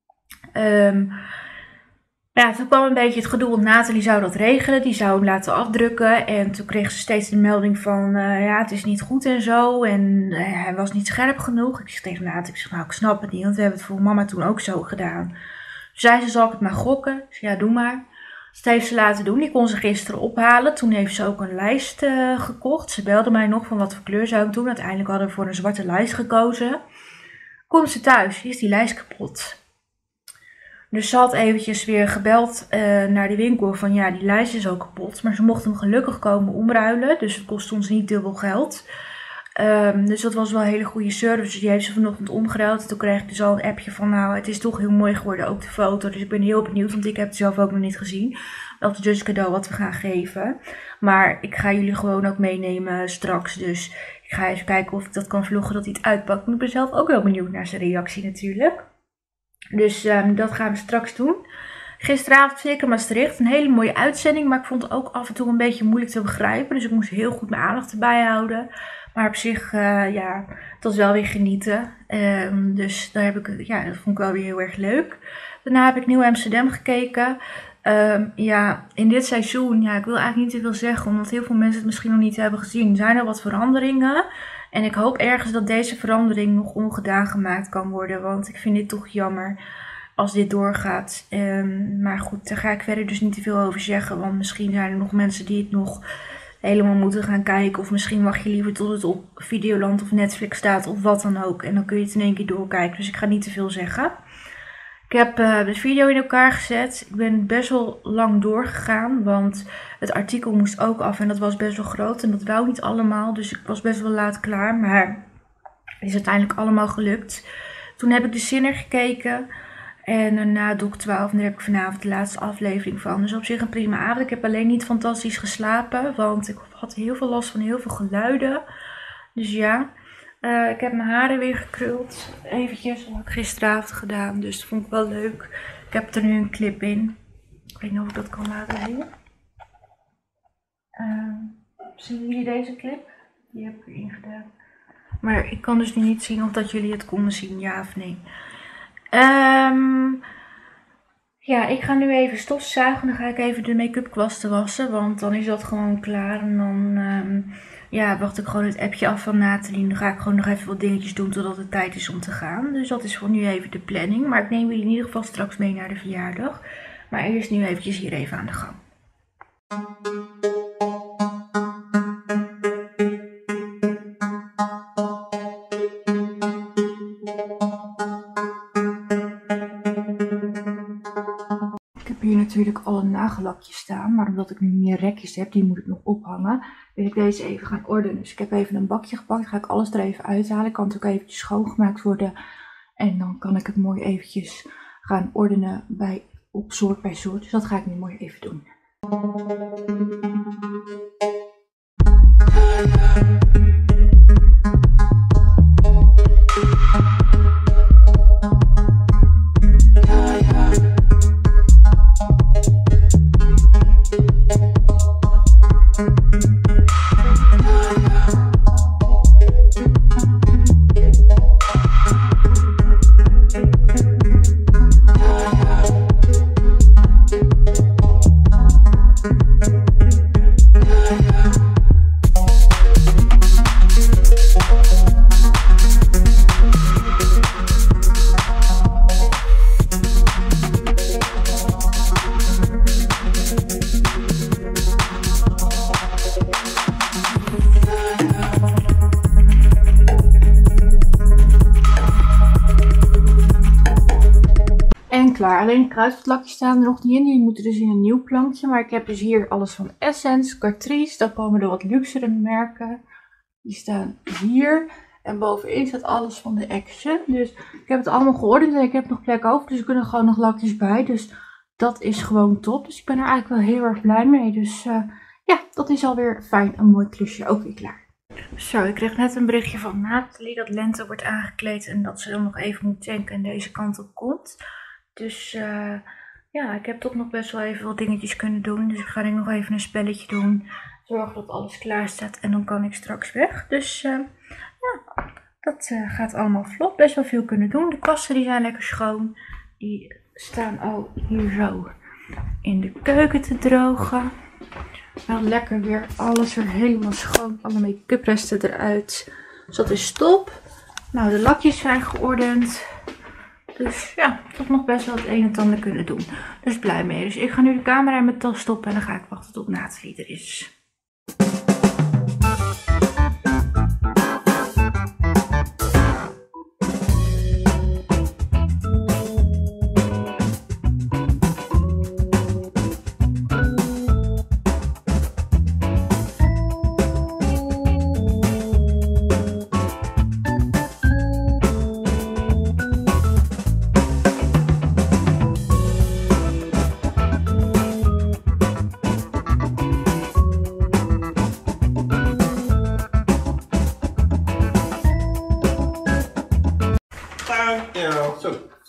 Speaker 1: Um, ja, toen kwam een beetje het gedoe, want Nathalie zou dat regelen. Die zou hem laten afdrukken. En toen kreeg ze steeds de melding van, uh, ja, het is niet goed en zo. En uh, hij was niet scherp genoeg. Ik zeg tegen Nathalie, ik zeg, nou, ik snap het niet, want we hebben het voor mama toen ook zo gedaan. Zei ze, zal ik het maar gokken? Ik zei, ja, doe maar. Dus dat heeft ze laten doen. Die kon ze gisteren ophalen. Toen heeft ze ook een lijst uh, gekocht. Ze belde mij nog van wat voor kleur zou ik doen. Uiteindelijk hadden we voor een zwarte lijst gekozen. Komt ze thuis, is die lijst kapot. Dus ze had eventjes weer gebeld uh, naar de winkel van ja, die lijst is ook kapot. Maar ze mocht hem gelukkig komen omruilen. Dus het kost ons niet dubbel geld. Um, dus dat was wel een hele goede service. Dus die heeft ze vanochtend omgeruild. Toen kreeg ik dus al een appje van nou, het is toch heel mooi geworden, ook de foto. Dus ik ben heel benieuwd, want ik heb het zelf ook nog niet gezien. Dat is dus een cadeau wat we gaan geven. Maar ik ga jullie gewoon ook meenemen straks. Dus ik Ik ga even kijken of ik dat kan vloggen dat hij het uitpakt. Ik ben zelf ook wel benieuwd naar zijn reactie natuurlijk. Dus um, dat gaan we straks doen. Gisteravond zeker Maastricht. Een hele mooie uitzending. Maar ik vond het ook af en toe een beetje moeilijk te begrijpen. Dus ik moest heel goed mijn aandacht erbij houden. Maar op zich, uh, ja, het was wel weer genieten. Um, dus daar heb ik, ja, dat vond ik wel weer heel erg leuk. Daarna heb ik Nieuw Amsterdam gekeken. Um, ja, in dit seizoen, ja, ik wil eigenlijk niet te veel zeggen. Omdat heel veel mensen het misschien nog niet hebben gezien. Zijn er wat veranderingen. En ik hoop ergens dat deze verandering nog ongedaan gemaakt kan worden. Want ik vind dit toch jammer als dit doorgaat. Um, maar goed, daar ga ik verder dus niet te veel over zeggen. Want misschien zijn er nog mensen die het nog helemaal moeten gaan kijken. Of misschien wacht je liever tot het op Videoland of Netflix staat of wat dan ook. En dan kun je het in één keer doorkijken. Dus ik ga niet te veel zeggen. Ik heb uh, de video in elkaar gezet. Ik ben best wel lang doorgegaan. Want het artikel moest ook af en dat was best wel groot. En dat wou niet allemaal. Dus ik was best wel laat klaar. Maar het is uiteindelijk allemaal gelukt. Toen heb ik de Sinner gekeken. En daarna Doc twaalf. En daar heb ik vanavond de laatste aflevering van. Dus op zich een prima avond. Ik heb alleen niet fantastisch geslapen. Want ik had heel veel last van heel veel geluiden. Dus ja. Uh, ik heb mijn haren weer gekruld. Eventjes. Dat heb ik gisteravond gedaan. Dus dat vond ik wel leuk. Ik heb er nu een clip in. Ik weet niet of ik dat kan laten zien. Uh, zien jullie deze clip? Die heb ik erin gedaan. Maar ik kan dus nu niet zien of dat jullie het konden zien. Ja of nee. Um, ja, ik ga nu even stofzuigen. Dan ga ik even de make-up kwasten wassen. Want dan is dat gewoon klaar. En dan um, ja, wacht ik gewoon het appje af van Nathalie. Dan ga ik gewoon nog even wat dingetjes doen totdat het tijd is om te gaan. Dus dat is voor nu even de planning. Maar ik neem jullie in ieder geval straks mee naar de verjaardag. Maar eerst nu eventjes hier even aan de gang. Hier natuurlijk alle nagellakjes staan, maar omdat ik nu meer rekjes heb, die moet ik nog ophangen, wil ik deze even gaan ordenen. Dus ik heb even een bakje gepakt, ga ik alles er even uithalen, kan het ook eventjes schoongemaakt worden en dan kan ik het mooi eventjes gaan ordenen bij, op soort bij soort. Dus dat ga ik nu mooi even doen. Klaar. Alleen de kruidvatlakjes staan er nog niet in. Die moeten dus in een nieuw plankje. Maar ik heb dus hier alles van Essence, Catrice. Dat komen de wat luxere merken. Die staan hier. En bovenin staat alles van de Action. Dus ik heb het allemaal geordend en ik heb nog plek over. Dus er kunnen gewoon nog lakjes bij. Dus dat is gewoon top. Dus ik ben er eigenlijk wel heel erg blij mee. Dus uh, ja, dat is alweer fijn. Een mooi klusje ook weer klaar. Zo, ik kreeg net een berichtje van Nathalie dat Lente wordt aangekleed. En dat ze dan nog even moet tanken en deze kant op komt. Dus uh, ja, ik heb toch nog best wel even wat dingetjes kunnen doen. Dus ik ga nu nog even een spelletje doen. Zorgen dat alles klaar staat en dan kan ik straks weg. Dus uh, ja, dat uh, gaat allemaal vlot. Best wel veel kunnen doen. De kasten die zijn lekker schoon. Die staan al hier zo in de keuken te drogen. Wel lekker weer alles er helemaal schoon. Alle make-up resten eruit. Dus dat is top. Nou, de lakjes zijn geordend. Dus ja, toch nog best wel het een en het ander kunnen doen. Dus blij mee. Dus ik ga nu de camera in mijn tas stoppen en dan ga ik wachten tot Nathalie er is.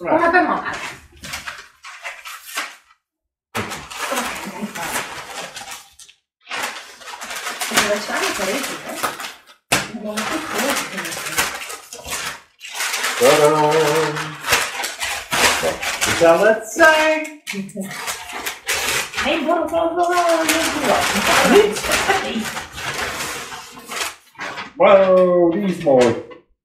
Speaker 1: Kom maar bij mama. Wij staan het even, hè? Ik moet goed gehoord.
Speaker 2: Tadaa! Wat zal het zijn?
Speaker 1: Nee, borrel van wel niet. Nee.
Speaker 2: Wow, die is mooi.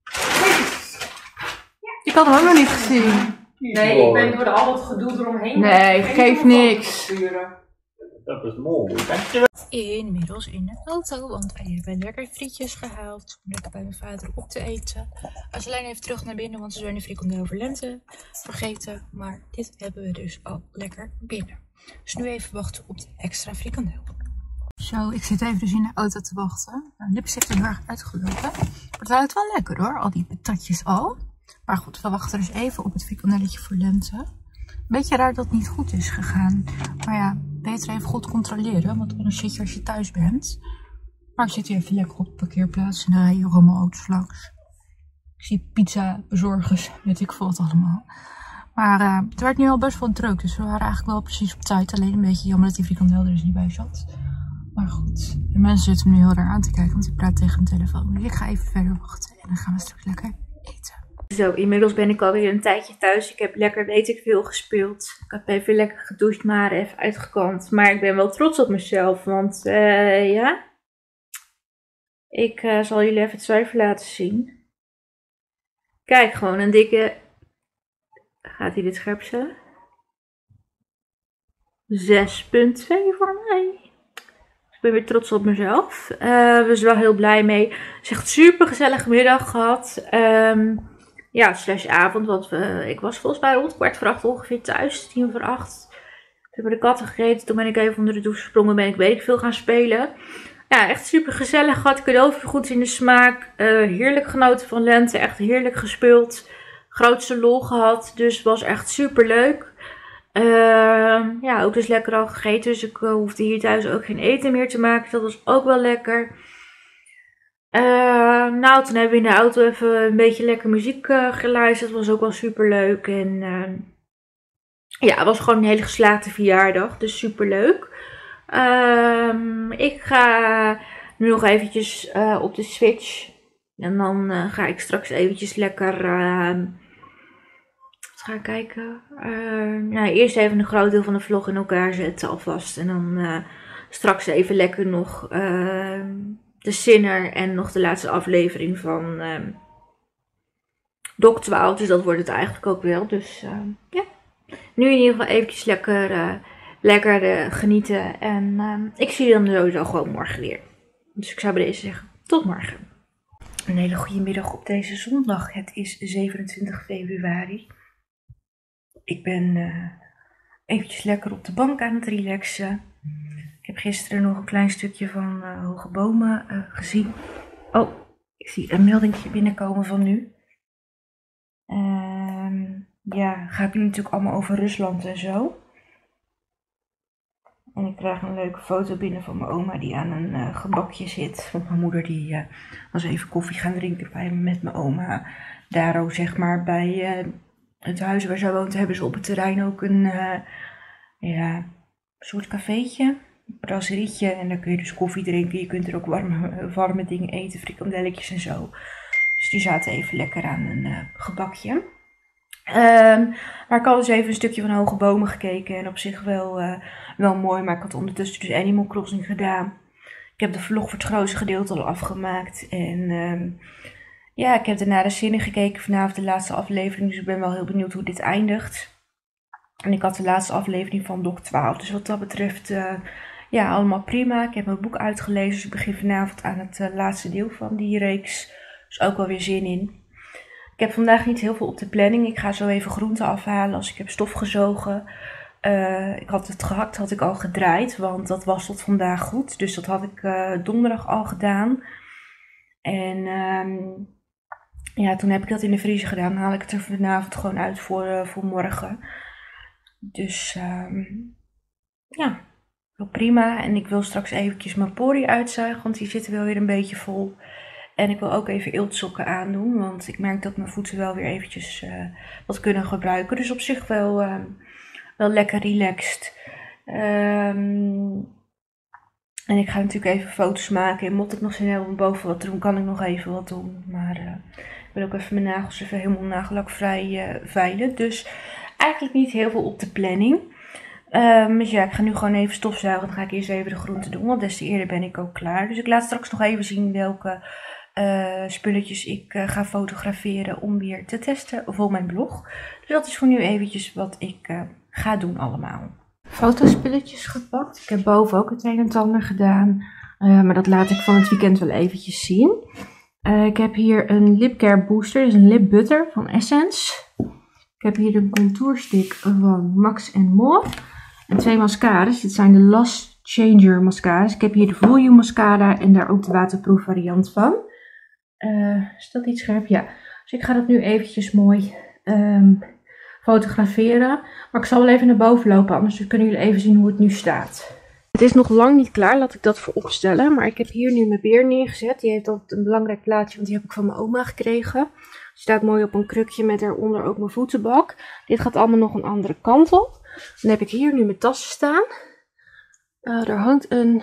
Speaker 3: Ik had hem ook nog niet gezien.
Speaker 1: Nee, ik ben door de al het gedoe eromheen.
Speaker 3: Nee, geeft niks.
Speaker 2: Dat is mooi. Dankjewel.
Speaker 3: Inmiddels in de auto, want wij hebben lekker frietjes gehaald om lekker bij mijn vader op te eten. Als alleen even terug naar binnen, want ze zijn de frikandel voor lente vergeten. Maar dit hebben we dus al lekker binnen. Dus nu even wachten op de extra frikandel. Zo, ik zit even dus in de auto te wachten. Mijn lipstift is heel erg uitgelopen. Maar het ruikt wel lekker hoor, al die patatjes al. Maar goed, we wachten dus even op het frikandelletje voor lente. Beetje raar dat het niet goed is gegaan. Maar ja, beter even goed controleren. Want anders zit je als je thuis bent. Maar ik zit hier even lekker op de parkeerplaats. En dan rijden hier allemaal auto's langs. Ik zie pizza bezorgers. Weet ik veel wat allemaal. Maar uh, het werd nu al best wel druk. Dus we waren eigenlijk wel precies op tijd. Alleen een beetje jammer dat die frikandel er dus niet bij zat. Maar goed, de mensen zitten me nu heel raar aan te kijken. Want ik praat tegen mijn telefoon. Dus ik ga even verder wachten. En dan gaan we straks lekker eten.
Speaker 1: Zo, inmiddels ben ik alweer een tijdje thuis. Ik heb lekker, weet ik veel, gespeeld. Ik heb even lekker gedoucht, maar even uitgekant. Maar ik ben wel trots op mezelf, want uh, ja. Ik uh, zal jullie even het cijfer laten zien. Kijk, gewoon een dikke... Gaat hij dit scherp stellen? zes komma twee voor mij. Ik ben weer trots op mezelf. Uh, we zijn wel heel blij mee. Het is echt super gezellige middag gehad. Um, Ja, slash avond, want we, ik was volgens mij rond kwart voor acht ongeveer thuis, tien voor acht. We hebben de katten gegeten, toen ben ik even onder de douche gesprongen, ben ik weet ik veel gaan spelen. Ja, echt super gezellig gehad, cadeau goed in de smaak, uh, heerlijk genoten van lente, echt heerlijk gespeeld. Grootste lol gehad, dus was echt super leuk. Uh, ja, ook dus lekker al gegeten, dus ik uh, hoefde hier thuis ook geen eten meer te maken, dat was ook wel lekker. Uh, nou, toen hebben we in de auto even een beetje lekker muziek uh, geluisterd. Dat was ook wel super leuk. En uh, ja, het was gewoon een hele geslaagde verjaardag. Dus super leuk. Uh, ik ga nu nog eventjes uh, op de Switch. En dan uh, ga ik straks eventjes lekker... Uh, wat ga ik kijken? Uh, nou, eerst even een groot deel van de vlog in elkaar zetten alvast. En dan uh, straks even lekker nog... Uh, de Sinner en nog de laatste aflevering van uh, Dok twaalf. Dus dat wordt het eigenlijk ook wel. Dus uh, ja, nu in ieder geval eventjes lekker, uh, lekker uh, genieten. En uh, ik zie je dan sowieso gewoon morgen weer. Dus ik zou bij deze zeggen, tot morgen. Een hele goede middag op deze zondag. Het is zevenentwintig februari. Ik ben uh, eventjes lekker op de bank aan het relaxen. Ik heb gisteren nog een klein stukje van uh, Hoge Bomen uh, gezien. Oh, ik zie een meldingje binnenkomen van nu. Uh, ja, gaat nu natuurlijk allemaal over Rusland en zo. En ik krijg een leuke foto binnen van mijn oma die aan een uh, gebakje zit. Want mijn moeder die uh, was even koffie gaan drinken bij, met mijn oma. Daar ook zeg maar bij uh, het huis waar zij woont hebben ze op het terrein ook een uh, ja, soort cafeetje. Braserietje en dan kun je dus koffie drinken. Je kunt er ook warme, warme dingen eten, frikandelletjes en zo. Dus die zaten even lekker aan een uh, gebakje. Um, maar ik had dus even een stukje van Hoge Bomen gekeken en op zich wel, uh, wel mooi. Maar ik had ondertussen dus Animal Crossing gedaan. Ik heb de vlog voor het grootste gedeelte al afgemaakt. En um, ja, ik heb daarna de Zinnen gekeken vanavond de laatste aflevering. Dus ik ben wel heel benieuwd hoe dit eindigt. En ik had de laatste aflevering van Dok twaalf. Dus wat dat betreft... Uh, Ja, allemaal prima. Ik heb mijn boek uitgelezen, dus ik begin vanavond aan het uh, laatste deel van die reeks. Dus ook wel weer zin in. Ik heb vandaag niet heel veel op de planning. Ik ga zo even groenten afhalen als ik heb stof gezogen. Uh, ik had het gehakt, had ik al gedraaid, want dat was tot vandaag goed. Dus dat had ik uh, donderdag al gedaan. En um, ja, toen heb ik dat in de vriezer gedaan. Dan haal ik het er vanavond gewoon uit voor, uh, voor morgen. Dus um, ja... Wel prima. En ik wil straks eventjes mijn pori uitzuigen, want die zitten wel weer een beetje vol. En ik wil ook even eeltsokken aandoen, want ik merk dat mijn voeten wel weer eventjes uh, wat kunnen gebruiken. Dus op zich wel, uh, wel lekker relaxed. Um, en ik ga natuurlijk even foto's maken. En mocht ik nog zin hebben om boven wat te doen, kan ik nog even wat doen. Maar uh, ik wil ook even mijn nagels even helemaal nagellakvrij uh, veilen. Dus eigenlijk niet heel veel op de planning. Um, dus ja, ik ga nu gewoon even stofzuigen. Dan ga ik eerst even de groenten doen, want des te eerder ben ik ook klaar. Dus ik laat straks nog even zien welke uh, spulletjes ik uh, ga fotograferen om weer te testen voor mijn blog. Dus dat is voor nu eventjes wat ik uh, ga doen allemaal. Fotospulletjes gepakt. Ik heb boven ook het een en ander gedaan. Uh, maar dat laat ik van het weekend wel eventjes zien. Uh, ik heb hier een Lip Care Booster. Dus een lip butter van Essence. Ik heb hier een contourstik van Max en More. En twee mascara's. Dit zijn de Last Changer mascara's. Ik heb hier de Volume mascara en daar ook de waterproof variant van. Uh, is dat iets scherp? Ja. Dus ik ga dat nu eventjes mooi um, fotograferen. Maar ik zal wel even naar boven lopen, anders kunnen jullie even zien hoe het nu staat. Het is nog lang niet klaar, laat ik dat voor opstellen. Maar ik heb hier nu mijn beer neergezet. Die heeft altijd een belangrijk plaatsje, want die heb ik van mijn oma gekregen. Die staat mooi op een krukje met daaronder ook mijn voetenbak. Dit gaat allemaal nog een andere kant op. Dan heb ik hier nu mijn tassen staan. Uh, er hangt een,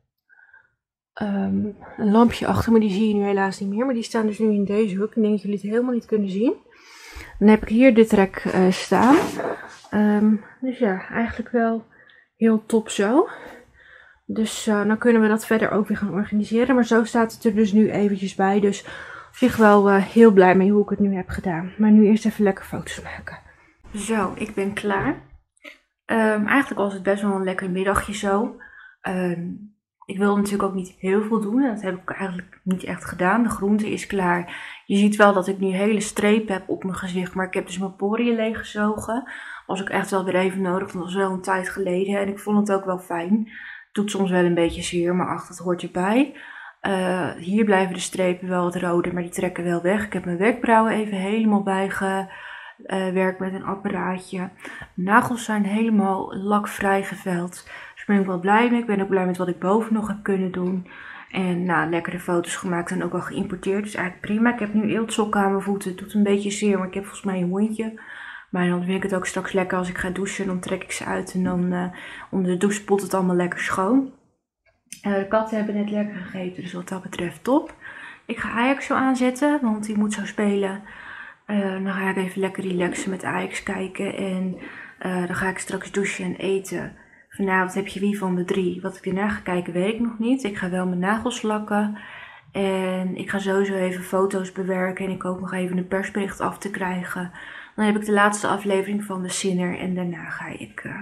Speaker 1: um, een lampje achter, maar die zie je nu helaas niet meer. Maar die staan dus nu in deze hoek. Ik denk dat jullie het helemaal niet kunnen zien. Dan heb ik hier dit rek uh, staan. Um, dus ja, eigenlijk wel heel top zo. Dus uh, dan kunnen we dat verder ook weer gaan organiseren. Maar zo staat het er dus nu eventjes bij. Dus op zich wel uh, heel blij mee hoe ik het nu heb gedaan. Maar nu eerst even lekker foto's maken. Zo, ik ben klaar. Um, eigenlijk was het best wel een lekker middagje zo. Um, ik wilde natuurlijk ook niet heel veel doen. En dat heb ik eigenlijk niet echt gedaan. De groente is klaar. Je ziet wel dat ik nu hele strepen heb op mijn gezicht. Maar ik heb dus mijn poriën leeggezogen. Was ook echt wel weer even nodig. Want dat was wel een tijd geleden. En ik vond het ook wel fijn. Het doet soms wel een beetje zeer. Maar ach, dat hoort erbij. Uh, hier blijven de strepen wel wat roder. Maar die trekken wel weg. Ik heb mijn wenkbrauwen even helemaal bijgewerkt met een apparaatje. Mijn nagels zijn helemaal lakvrij geveld. Dus daar ben ik wel blij mee. Ik ben ook blij met wat ik boven nog heb kunnen doen. En nou, lekkere foto's gemaakt en ook al geïmporteerd. Dus eigenlijk prima. Ik heb nu eeltsokken aan mijn voeten. Het doet een beetje zeer, maar ik heb volgens mij een hondje. Maar dan vind ik het ook straks lekker als ik ga douchen. Dan trek ik ze uit en dan uh, onder de douche pot het allemaal lekker schoon. Uh, de katten hebben net lekker gegeten, dus wat dat betreft top. Ik ga Ajax zo aanzetten, want die moet zo spelen. Uh, dan ga ik even lekker relaxen met Ajax kijken. En uh, dan ga ik straks douchen en eten. Vanavond heb je wie van de drie. Wat ik daarna ga kijken weet ik nog niet. Ik ga wel mijn nagels lakken. En ik ga sowieso even foto's bewerken. En ik hoop nog even een persbericht af te krijgen. Dan heb ik de laatste aflevering van The Sinner. En daarna ga ik uh,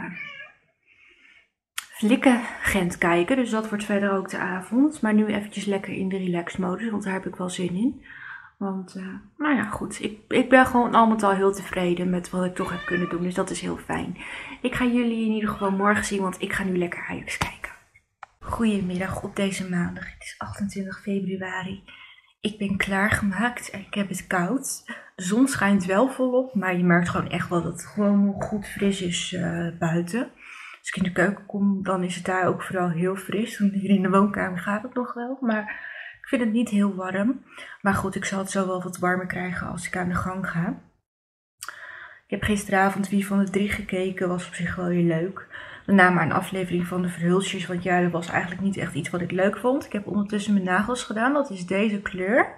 Speaker 1: Flikken Gent kijken. Dus dat wordt verder ook de avond. Maar nu eventjes lekker in de relax modus. Want daar heb ik wel zin in. Want, uh, nou ja, goed. Ik, ik ben gewoon al met al heel tevreden met wat ik toch heb kunnen doen. Dus dat is heel fijn. Ik ga jullie in ieder geval morgen zien, want ik ga nu lekker Ajax kijken. Goedemiddag op deze maandag. Het is achtentwintig februari. Ik ben klaargemaakt en ik heb het koud. De zon schijnt wel volop, maar je merkt gewoon echt wel dat het gewoon nog goed fris is uh, buiten. Als ik in de keuken kom, dan is het daar ook vooral heel fris. Want hier in de woonkamer gaat het nog wel, maar ik vind het niet heel warm. Maar goed, ik zal het zo wel wat warmer krijgen als ik aan de gang ga. Ik heb gisteravond Wie van de Drie gekeken, was op zich wel weer leuk. Daarna maar een aflevering van de Verhulsjes, want ja, dat was eigenlijk niet echt iets wat ik leuk vond. Ik heb ondertussen mijn nagels gedaan, dat is deze kleur.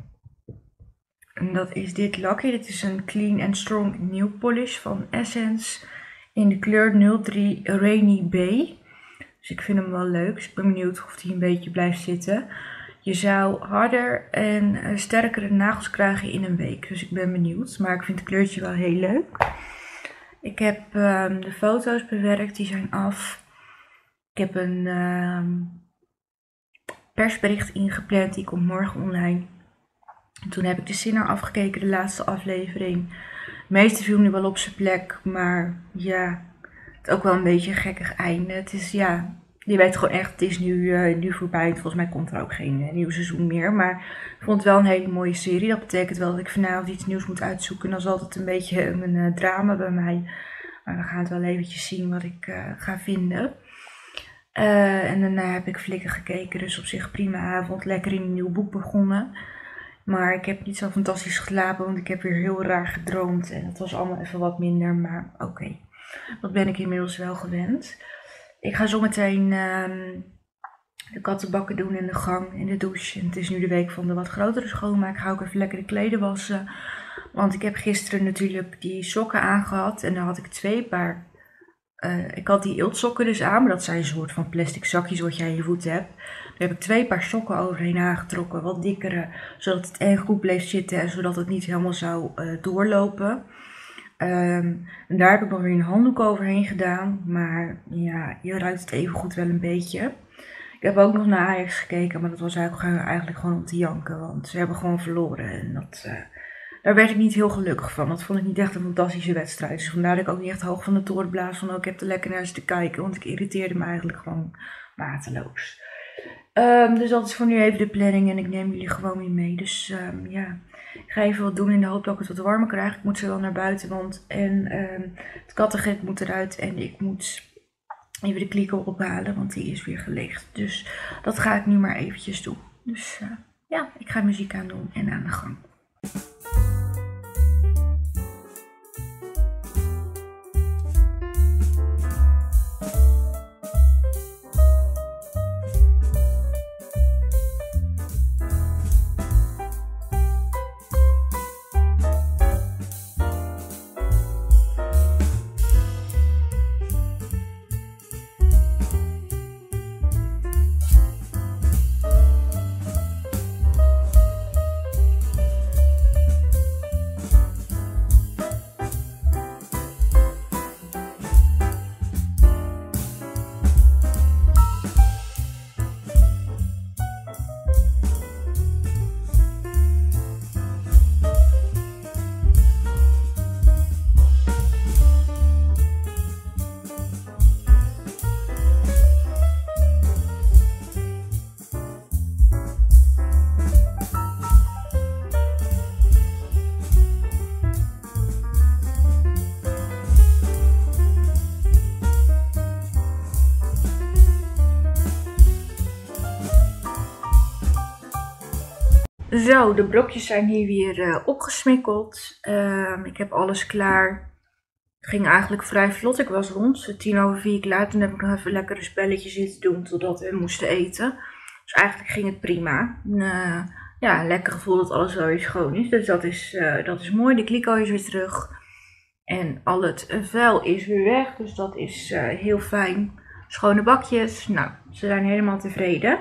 Speaker 1: En dat is dit lakje, dit is een Clean and Strong Nail Polish van Essence. In de kleur nul drie Rainy Bay. Dus ik vind hem wel leuk, dus ik ben benieuwd of hij een beetje blijft zitten. Je zou harder en sterkere nagels krijgen in een week. Dus ik ben benieuwd. Maar ik vind het kleurtje wel heel leuk. Ik heb um, de foto's bewerkt. Die zijn af. Ik heb een um, persbericht ingepland. Die komt morgen online. En toen heb ik de Sinner afgekeken. De laatste aflevering. De meeste viel nu wel op zijn plek. Maar ja, het is ook wel een beetje een gekkig einde. Het is ja... Je weet gewoon echt, het is nu, uh, nu voorbij. Volgens mij komt er ook geen uh, nieuw seizoen meer. Maar ik vond het wel een hele mooie serie. Dat betekent wel dat ik vanavond iets nieuws moet uitzoeken. Dan is altijd een beetje een uh, drama bij mij. Maar we gaan het wel eventjes zien wat ik uh, ga vinden. Uh, en daarna heb ik flikken gekeken, dus op zich prima avond. Lekker in een nieuw boek begonnen. Maar ik heb niet zo fantastisch geslapen, want ik heb weer heel raar gedroomd. En het was allemaal even wat minder, maar oké. Okay. Dat ben ik inmiddels wel gewend. Ik ga zometeen uh, de kattenbakken doen in de gang, in de douche. En het is nu de week van de wat grotere schoonmaak. Ga ook even lekker de kleden wassen. Want ik heb gisteren natuurlijk die sokken aangehad. En dan had ik twee paar. Uh, ik had die eeltsokken dus aan, maar dat zijn een soort van plastic zakjes wat je aan je voeten hebt. Daar heb ik twee paar sokken overheen aangetrokken, wat dikkere, zodat het erg goed bleef zitten en zodat het niet helemaal zou uh, doorlopen. Um, en daar heb ik nog weer een handdoek overheen gedaan, maar ja, je ruikt het even goed wel een beetje. Ik heb ook nog naar Ajax gekeken, maar dat was eigenlijk, eigenlijk gewoon om te janken, want ze hebben gewoon verloren. En dat, uh, daar werd ik niet heel gelukkig van. Dat vond ik niet echt een fantastische wedstrijd. Dus vandaar dat ik ook niet echt hoog van de toren blaas van, oh, ik heb er lekker naar te kijken, want ik irriteerde me eigenlijk gewoon mateloos. Um, dus dat is voor nu even de planning en ik neem jullie gewoon weer mee. Dus um, ja, ik ga even wat doen in de hoop dat ik het wat warmer krijg. Ik moet zo wel naar buiten, want en, um, het kattengek moet eruit en ik moet even de kliko ophalen, want die is weer geleegd. Dus dat ga ik nu maar eventjes doen. Dus uh, ja, ik ga muziek aan doen en aan de gang. Zo, de brokjes zijn hier weer uh, opgesmikkeld. Uh, ik heb alles klaar. Het ging eigenlijk vrij vlot. Ik was rond tien over vier klaar. Toen heb ik nog even lekker een spelletje zitten doen totdat we moesten eten. Dus eigenlijk ging het prima. Uh, ja, lekker gevoel dat alles wel weer schoon is. Dus dat is, uh, dat is mooi. De kliko is weer terug. En al het vuil is weer weg. Dus dat is uh, heel fijn. Schone bakjes. Nou, ze zijn helemaal tevreden.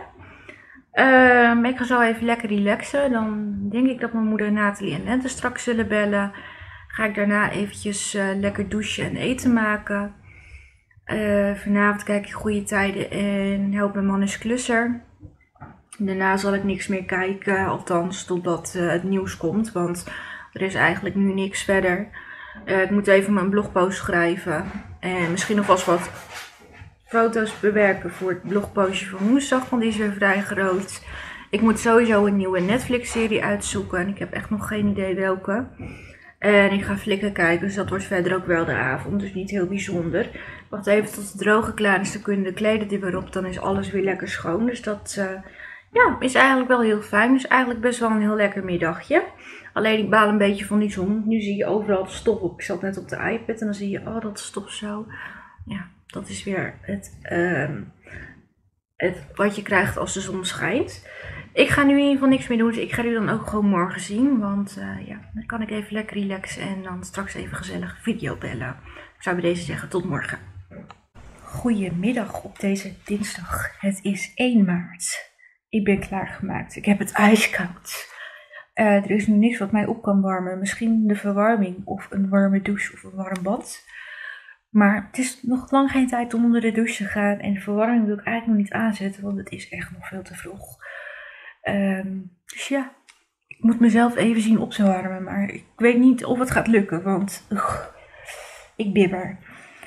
Speaker 1: Uh, ik ga zo even lekker relaxen. Dan denk ik dat mijn moeder Nathalie en Lente straks zullen bellen. Ga ik daarna eventjes uh, lekker douchen en eten maken. Uh, vanavond kijk ik Goede Tijden en Help mijn man is klusser. Daarna zal ik niks meer kijken, althans totdat uh, het nieuws komt. Want er is eigenlijk nu niks verder. Uh, ik moet even mijn blogpost schrijven. En misschien nog wel wat foto's bewerken voor het blogpostje van woensdag, want die is weer vrij groot. Ik moet sowieso een nieuwe Netflix-serie uitzoeken en ik heb echt nog geen idee welke. En ik ga flikken kijken, dus dat wordt verder ook wel de avond, dus niet heel bijzonder. Ik wacht even tot het droge klaar is, dan kunnen de kleden er weer op, dan is alles weer lekker schoon. Dus dat uh, ja, is eigenlijk wel heel fijn, dus eigenlijk best wel een heel lekker middagje. Alleen ik baal een beetje van die zon, nu zie je overal de stof op. Ik zat net op de iPad en dan zie je, oh dat stof zo. Ja, dat is weer het, uh, het wat je krijgt als de zon schijnt. Ik ga nu in ieder geval niks meer doen, dus ik ga jullie dan ook gewoon morgen zien. Want uh, ja, dan kan ik even lekker relaxen en dan straks even gezellig video bellen. Ik zou bij deze zeggen, tot morgen. Goedemiddag op deze dinsdag. Het is één maart. Ik ben klaargemaakt. Ik heb het ijskoud. Uh, er is nu niks wat mij op kan warmen. Misschien de verwarming of een warme douche of een warm bad. Maar het is nog lang geen tijd om onder de douche te gaan. En de verwarming wil ik eigenlijk nog niet aanzetten, want het is echt nog veel te vroeg. Um, dus ja, ik moet mezelf even zien op te warmen. Maar ik weet niet of het gaat lukken, want ugh, ik bibber.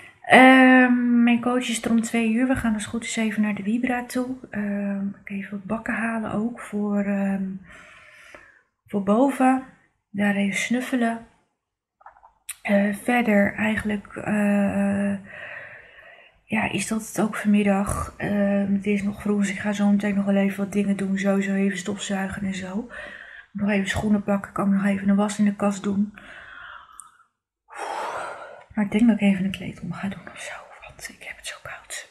Speaker 1: Um, mijn coach is er om twee uur. We gaan dus goed eens even naar de Vibra toe. Um, ik even wat bakken halen ook voor, um, voor boven. Daar even snuffelen. Uh, verder eigenlijk, uh, ja, is dat het ook vanmiddag. Uh, het is nog vroeg, dus ik ga zo meteen nog wel even wat dingen doen. Sowieso even stofzuigen en zo. Nog even schoenen pakken, kan nog even een was in de kast doen. Maar ik denk dat ik even een kleed om ga doen of zo, want ik heb het zo koud.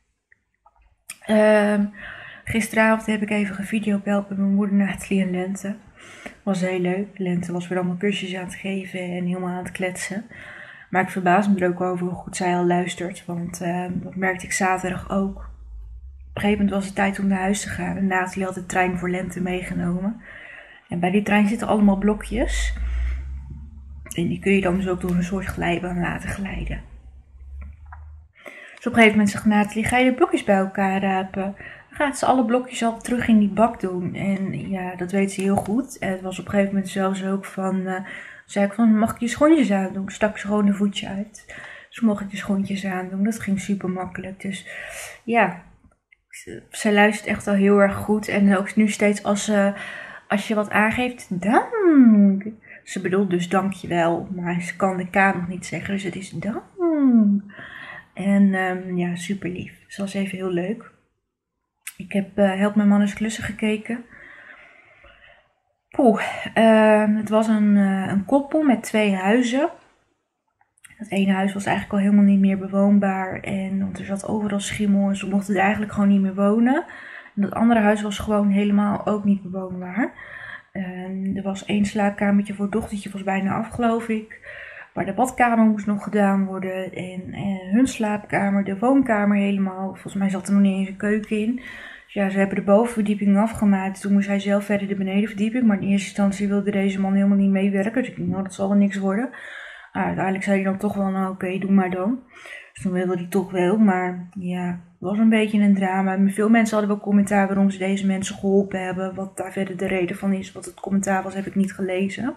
Speaker 1: Uh, gisteravond heb ik even gevideobeld met mijn moeder, Nathalie en Lente. Was heel leuk. Lente was weer allemaal kusjes aan het geven en helemaal aan het kletsen. Maar ik verbaas me er ook over hoe goed zij al luistert. Want uh, dat merkte ik zaterdag ook. Op een gegeven moment was het tijd om naar huis te gaan. En Nathalie had de trein voor Lente meegenomen. En bij die trein zitten allemaal blokjes. En die kun je dan dus ook door een soort glijbaan laten glijden. Dus op een gegeven moment zegt Nathalie, ga je de blokjes bij elkaar rapen? Dan gaat ze alle blokjes al terug in die bak doen. En ja, dat weet ze heel goed. En het was op een gegeven moment zelfs ook van... Uh, zei ik van, mag ik je schoentjes aandoen? Stak ze gewoon een voetje uit. Dus mocht ik de schoentjes aandoen. Dat ging super makkelijk. Dus ja, ze luistert echt al heel erg goed. En ook nu steeds als, uh, als je wat aangeeft, dank. Ze bedoelt dus dankjewel. Maar ze kan de K nog niet zeggen. Dus het is dank. En um, ja, super lief. Dus dat was even heel leuk. Ik heb uh, Help Mijn Man eens Klussen gekeken. Poeh, uh, het was een, uh, een koppel met twee huizen. Dat ene huis was eigenlijk al helemaal niet meer bewoonbaar. En, want er zat overal schimmel en ze mochten er eigenlijk gewoon niet meer wonen. En dat andere huis was gewoon helemaal ook niet bewoonbaar. Uh, er was één slaapkamertje voor het dochtertje, was bijna af geloof ik. Maar de badkamer moest nog gedaan worden. En, en hun slaapkamer, de woonkamer helemaal. Volgens mij zat er nog niet eens een keuken in. Ja, ze hebben de bovenverdieping afgemaakt. Toen moest hij zelf verder de benedenverdieping. Maar in eerste instantie wilde deze man helemaal niet meewerken. Dus ik dacht, nou, dat zal wel niks worden. Ah, uiteindelijk zei hij dan toch wel, nou oké, okay, doe maar dan. Dus toen wilde hij toch wel. Maar ja, het was een beetje een drama. Veel mensen hadden wel commentaar waarom ze deze mensen geholpen hebben. Wat daar verder de reden van is. Wat het commentaar was, heb ik niet gelezen.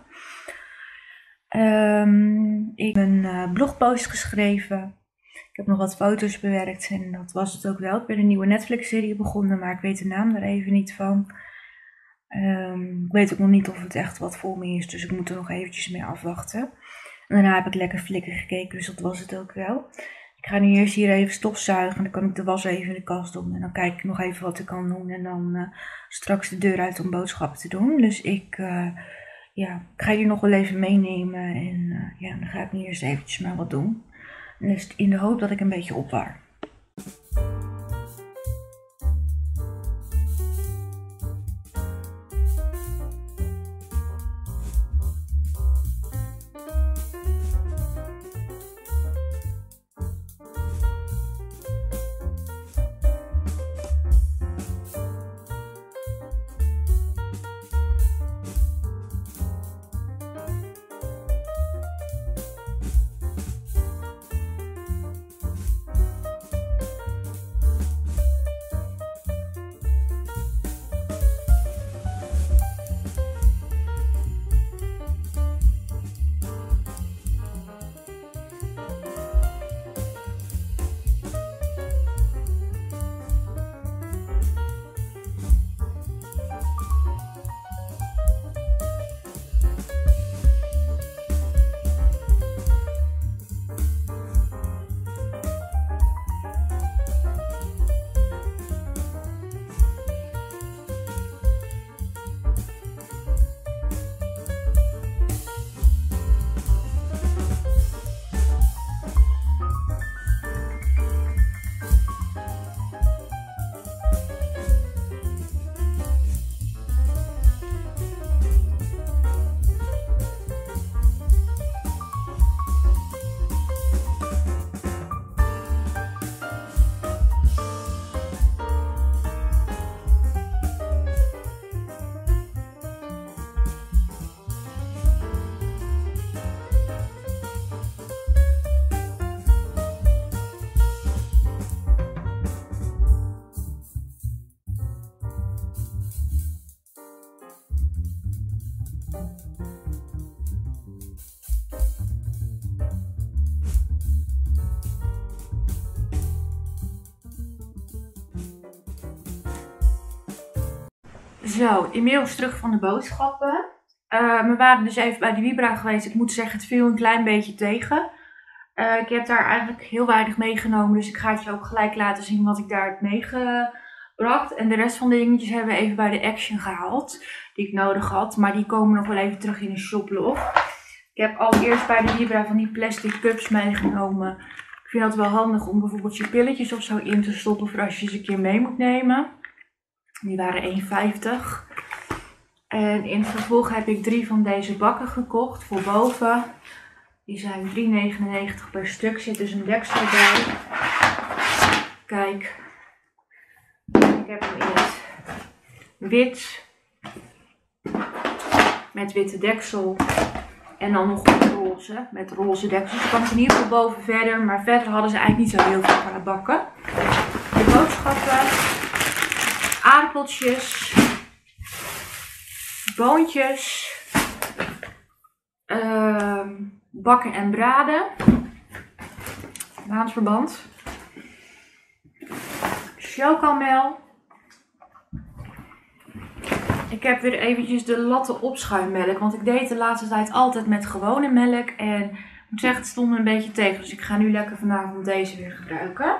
Speaker 1: Um, ik heb een uh, blogpost geschreven. Ik heb nog wat foto's bewerkt en dat was het ook wel. Ik ben een nieuwe Netflix-serie begonnen, maar ik weet de naam er even niet van. Um, ik weet ook nog niet of het echt wat voor me is, dus ik moet er nog eventjes mee afwachten. En daarna heb ik lekker Flikker gekeken, dus dat was het ook wel. Ik ga nu eerst hier even stofzuigen en dan kan ik de was even in de kast doen. En dan kijk ik nog even wat ik kan doen en dan uh, straks de deur uit om boodschappen te doen. Dus ik, uh, ja, ik ga hier nog wel even meenemen en uh, ja, dan ga ik nu eerst eventjes maar wat doen. Dus in de hoop dat ik een beetje opwaar. Zo, inmiddels terug van de boodschappen. Uh, we waren dus even bij de Vibra geweest. Ik moet zeggen, het viel een klein beetje tegen. Uh, ik heb daar eigenlijk heel weinig meegenomen. Dus ik ga het je ook gelijk laten zien wat ik daar heb meegebracht. En de rest van de dingetjes hebben we even bij de Action gehaald. Die ik nodig had. Maar die komen nog wel even terug in de shoplog. Ik heb allereerst bij de Libra van die plastic cups meegenomen. Ik vind dat wel handig om bijvoorbeeld je pilletjes of zo in te stoppen. Voor als je ze een keer mee moet nemen. Die waren één vijftig. En in het vervolg heb ik drie van deze bakken gekocht voor boven. Die zijn drie negenennegentig per stuk. Zit dus een deksel bij. Kijk. Ik heb hem in het wit. Met witte deksel. En dan nog een roze. Met roze deksel. Dus kan ik in ieder geval boven verder. Maar verder hadden ze eigenlijk niet zo heel veel qua bakken. De boodschappen. Aardappeltjes. Boontjes. Uh, bakken en braden. Maandverband. Chocomel. Ik heb weer eventjes de latte opschuimmelk. Want ik deed de laatste tijd altijd met gewone melk. En ik moet zeggen, het stond me een beetje tegen. Dus ik ga nu lekker vanavond deze weer gebruiken.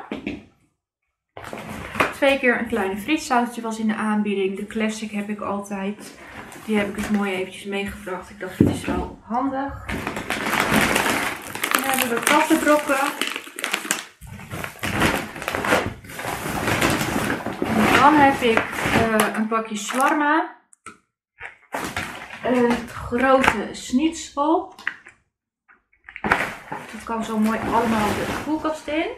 Speaker 1: Twee keer een kleine frietsausje was in de aanbieding. De classic heb ik altijd. Die heb ik dus mooi eventjes meegebracht. Ik dacht, dit is wel handig. Dan hebben we kattenbrokken. En dan heb ik uh, een pakje shawarma. Een grote schnitzel. Dat kan zo mooi allemaal de koelkast in.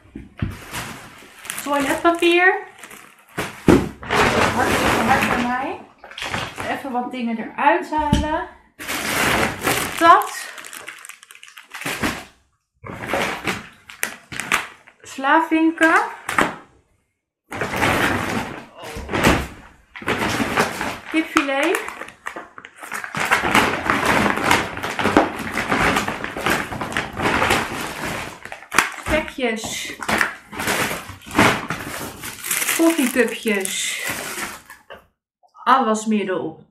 Speaker 1: Toiletpapier. Hartstikke hard voor mij. Even wat dingen eruit halen. Dat. Slavinken. Kipfilet. Spekjes. Koffiecupjes. Afwasmiddel.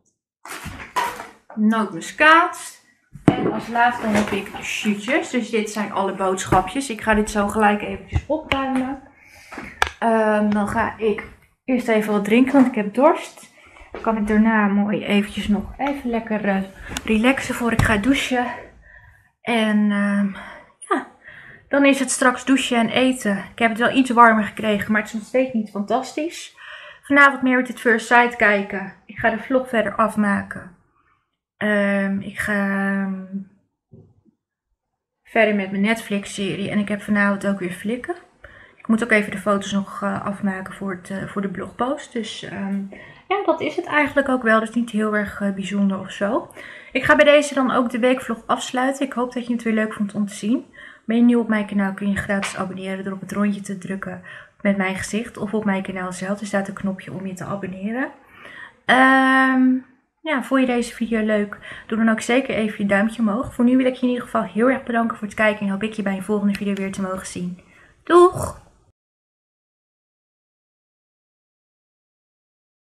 Speaker 1: Nootmuskaat. En als laatste heb ik shootjes. Dus dit zijn alle boodschapjes. Ik ga dit zo gelijk eventjes opruimen. Um, dan ga ik eerst even wat drinken, want ik heb dorst. Dan kan ik daarna mooi eventjes nog even lekker uh, relaxen voor ik ga douchen. En uh, ja, dan is het straks douchen en eten. Ik heb het wel iets warmer gekregen, maar het is nog steeds niet fantastisch. Vanavond meer met het First Sight kijken. Ik ga de vlog verder afmaken. Um, ik ga um, verder met mijn Netflix serie. En ik heb vanavond ook weer flikken. Ik moet ook even de foto's nog uh, afmaken voor, het, uh, voor de blogpost. Dus um, ja, dat is het eigenlijk ook wel. Dus niet heel erg uh, bijzonder of zo. Ik ga bij deze dan ook de weekvlog afsluiten. Ik hoop dat je het weer leuk vond om te zien. Ben je nieuw op mijn kanaal, kun je gratis abonneren door op het rondje te drukken met mijn gezicht. Of op mijn kanaal zelf. Er staat een knopje om je te abonneren. Um, ja, vond je deze video leuk? Doe dan ook zeker even je duimpje omhoog. Voor nu wil ik je in ieder geval heel erg bedanken voor het kijken. En hoop ik je bij een volgende video weer te mogen zien. Doeg!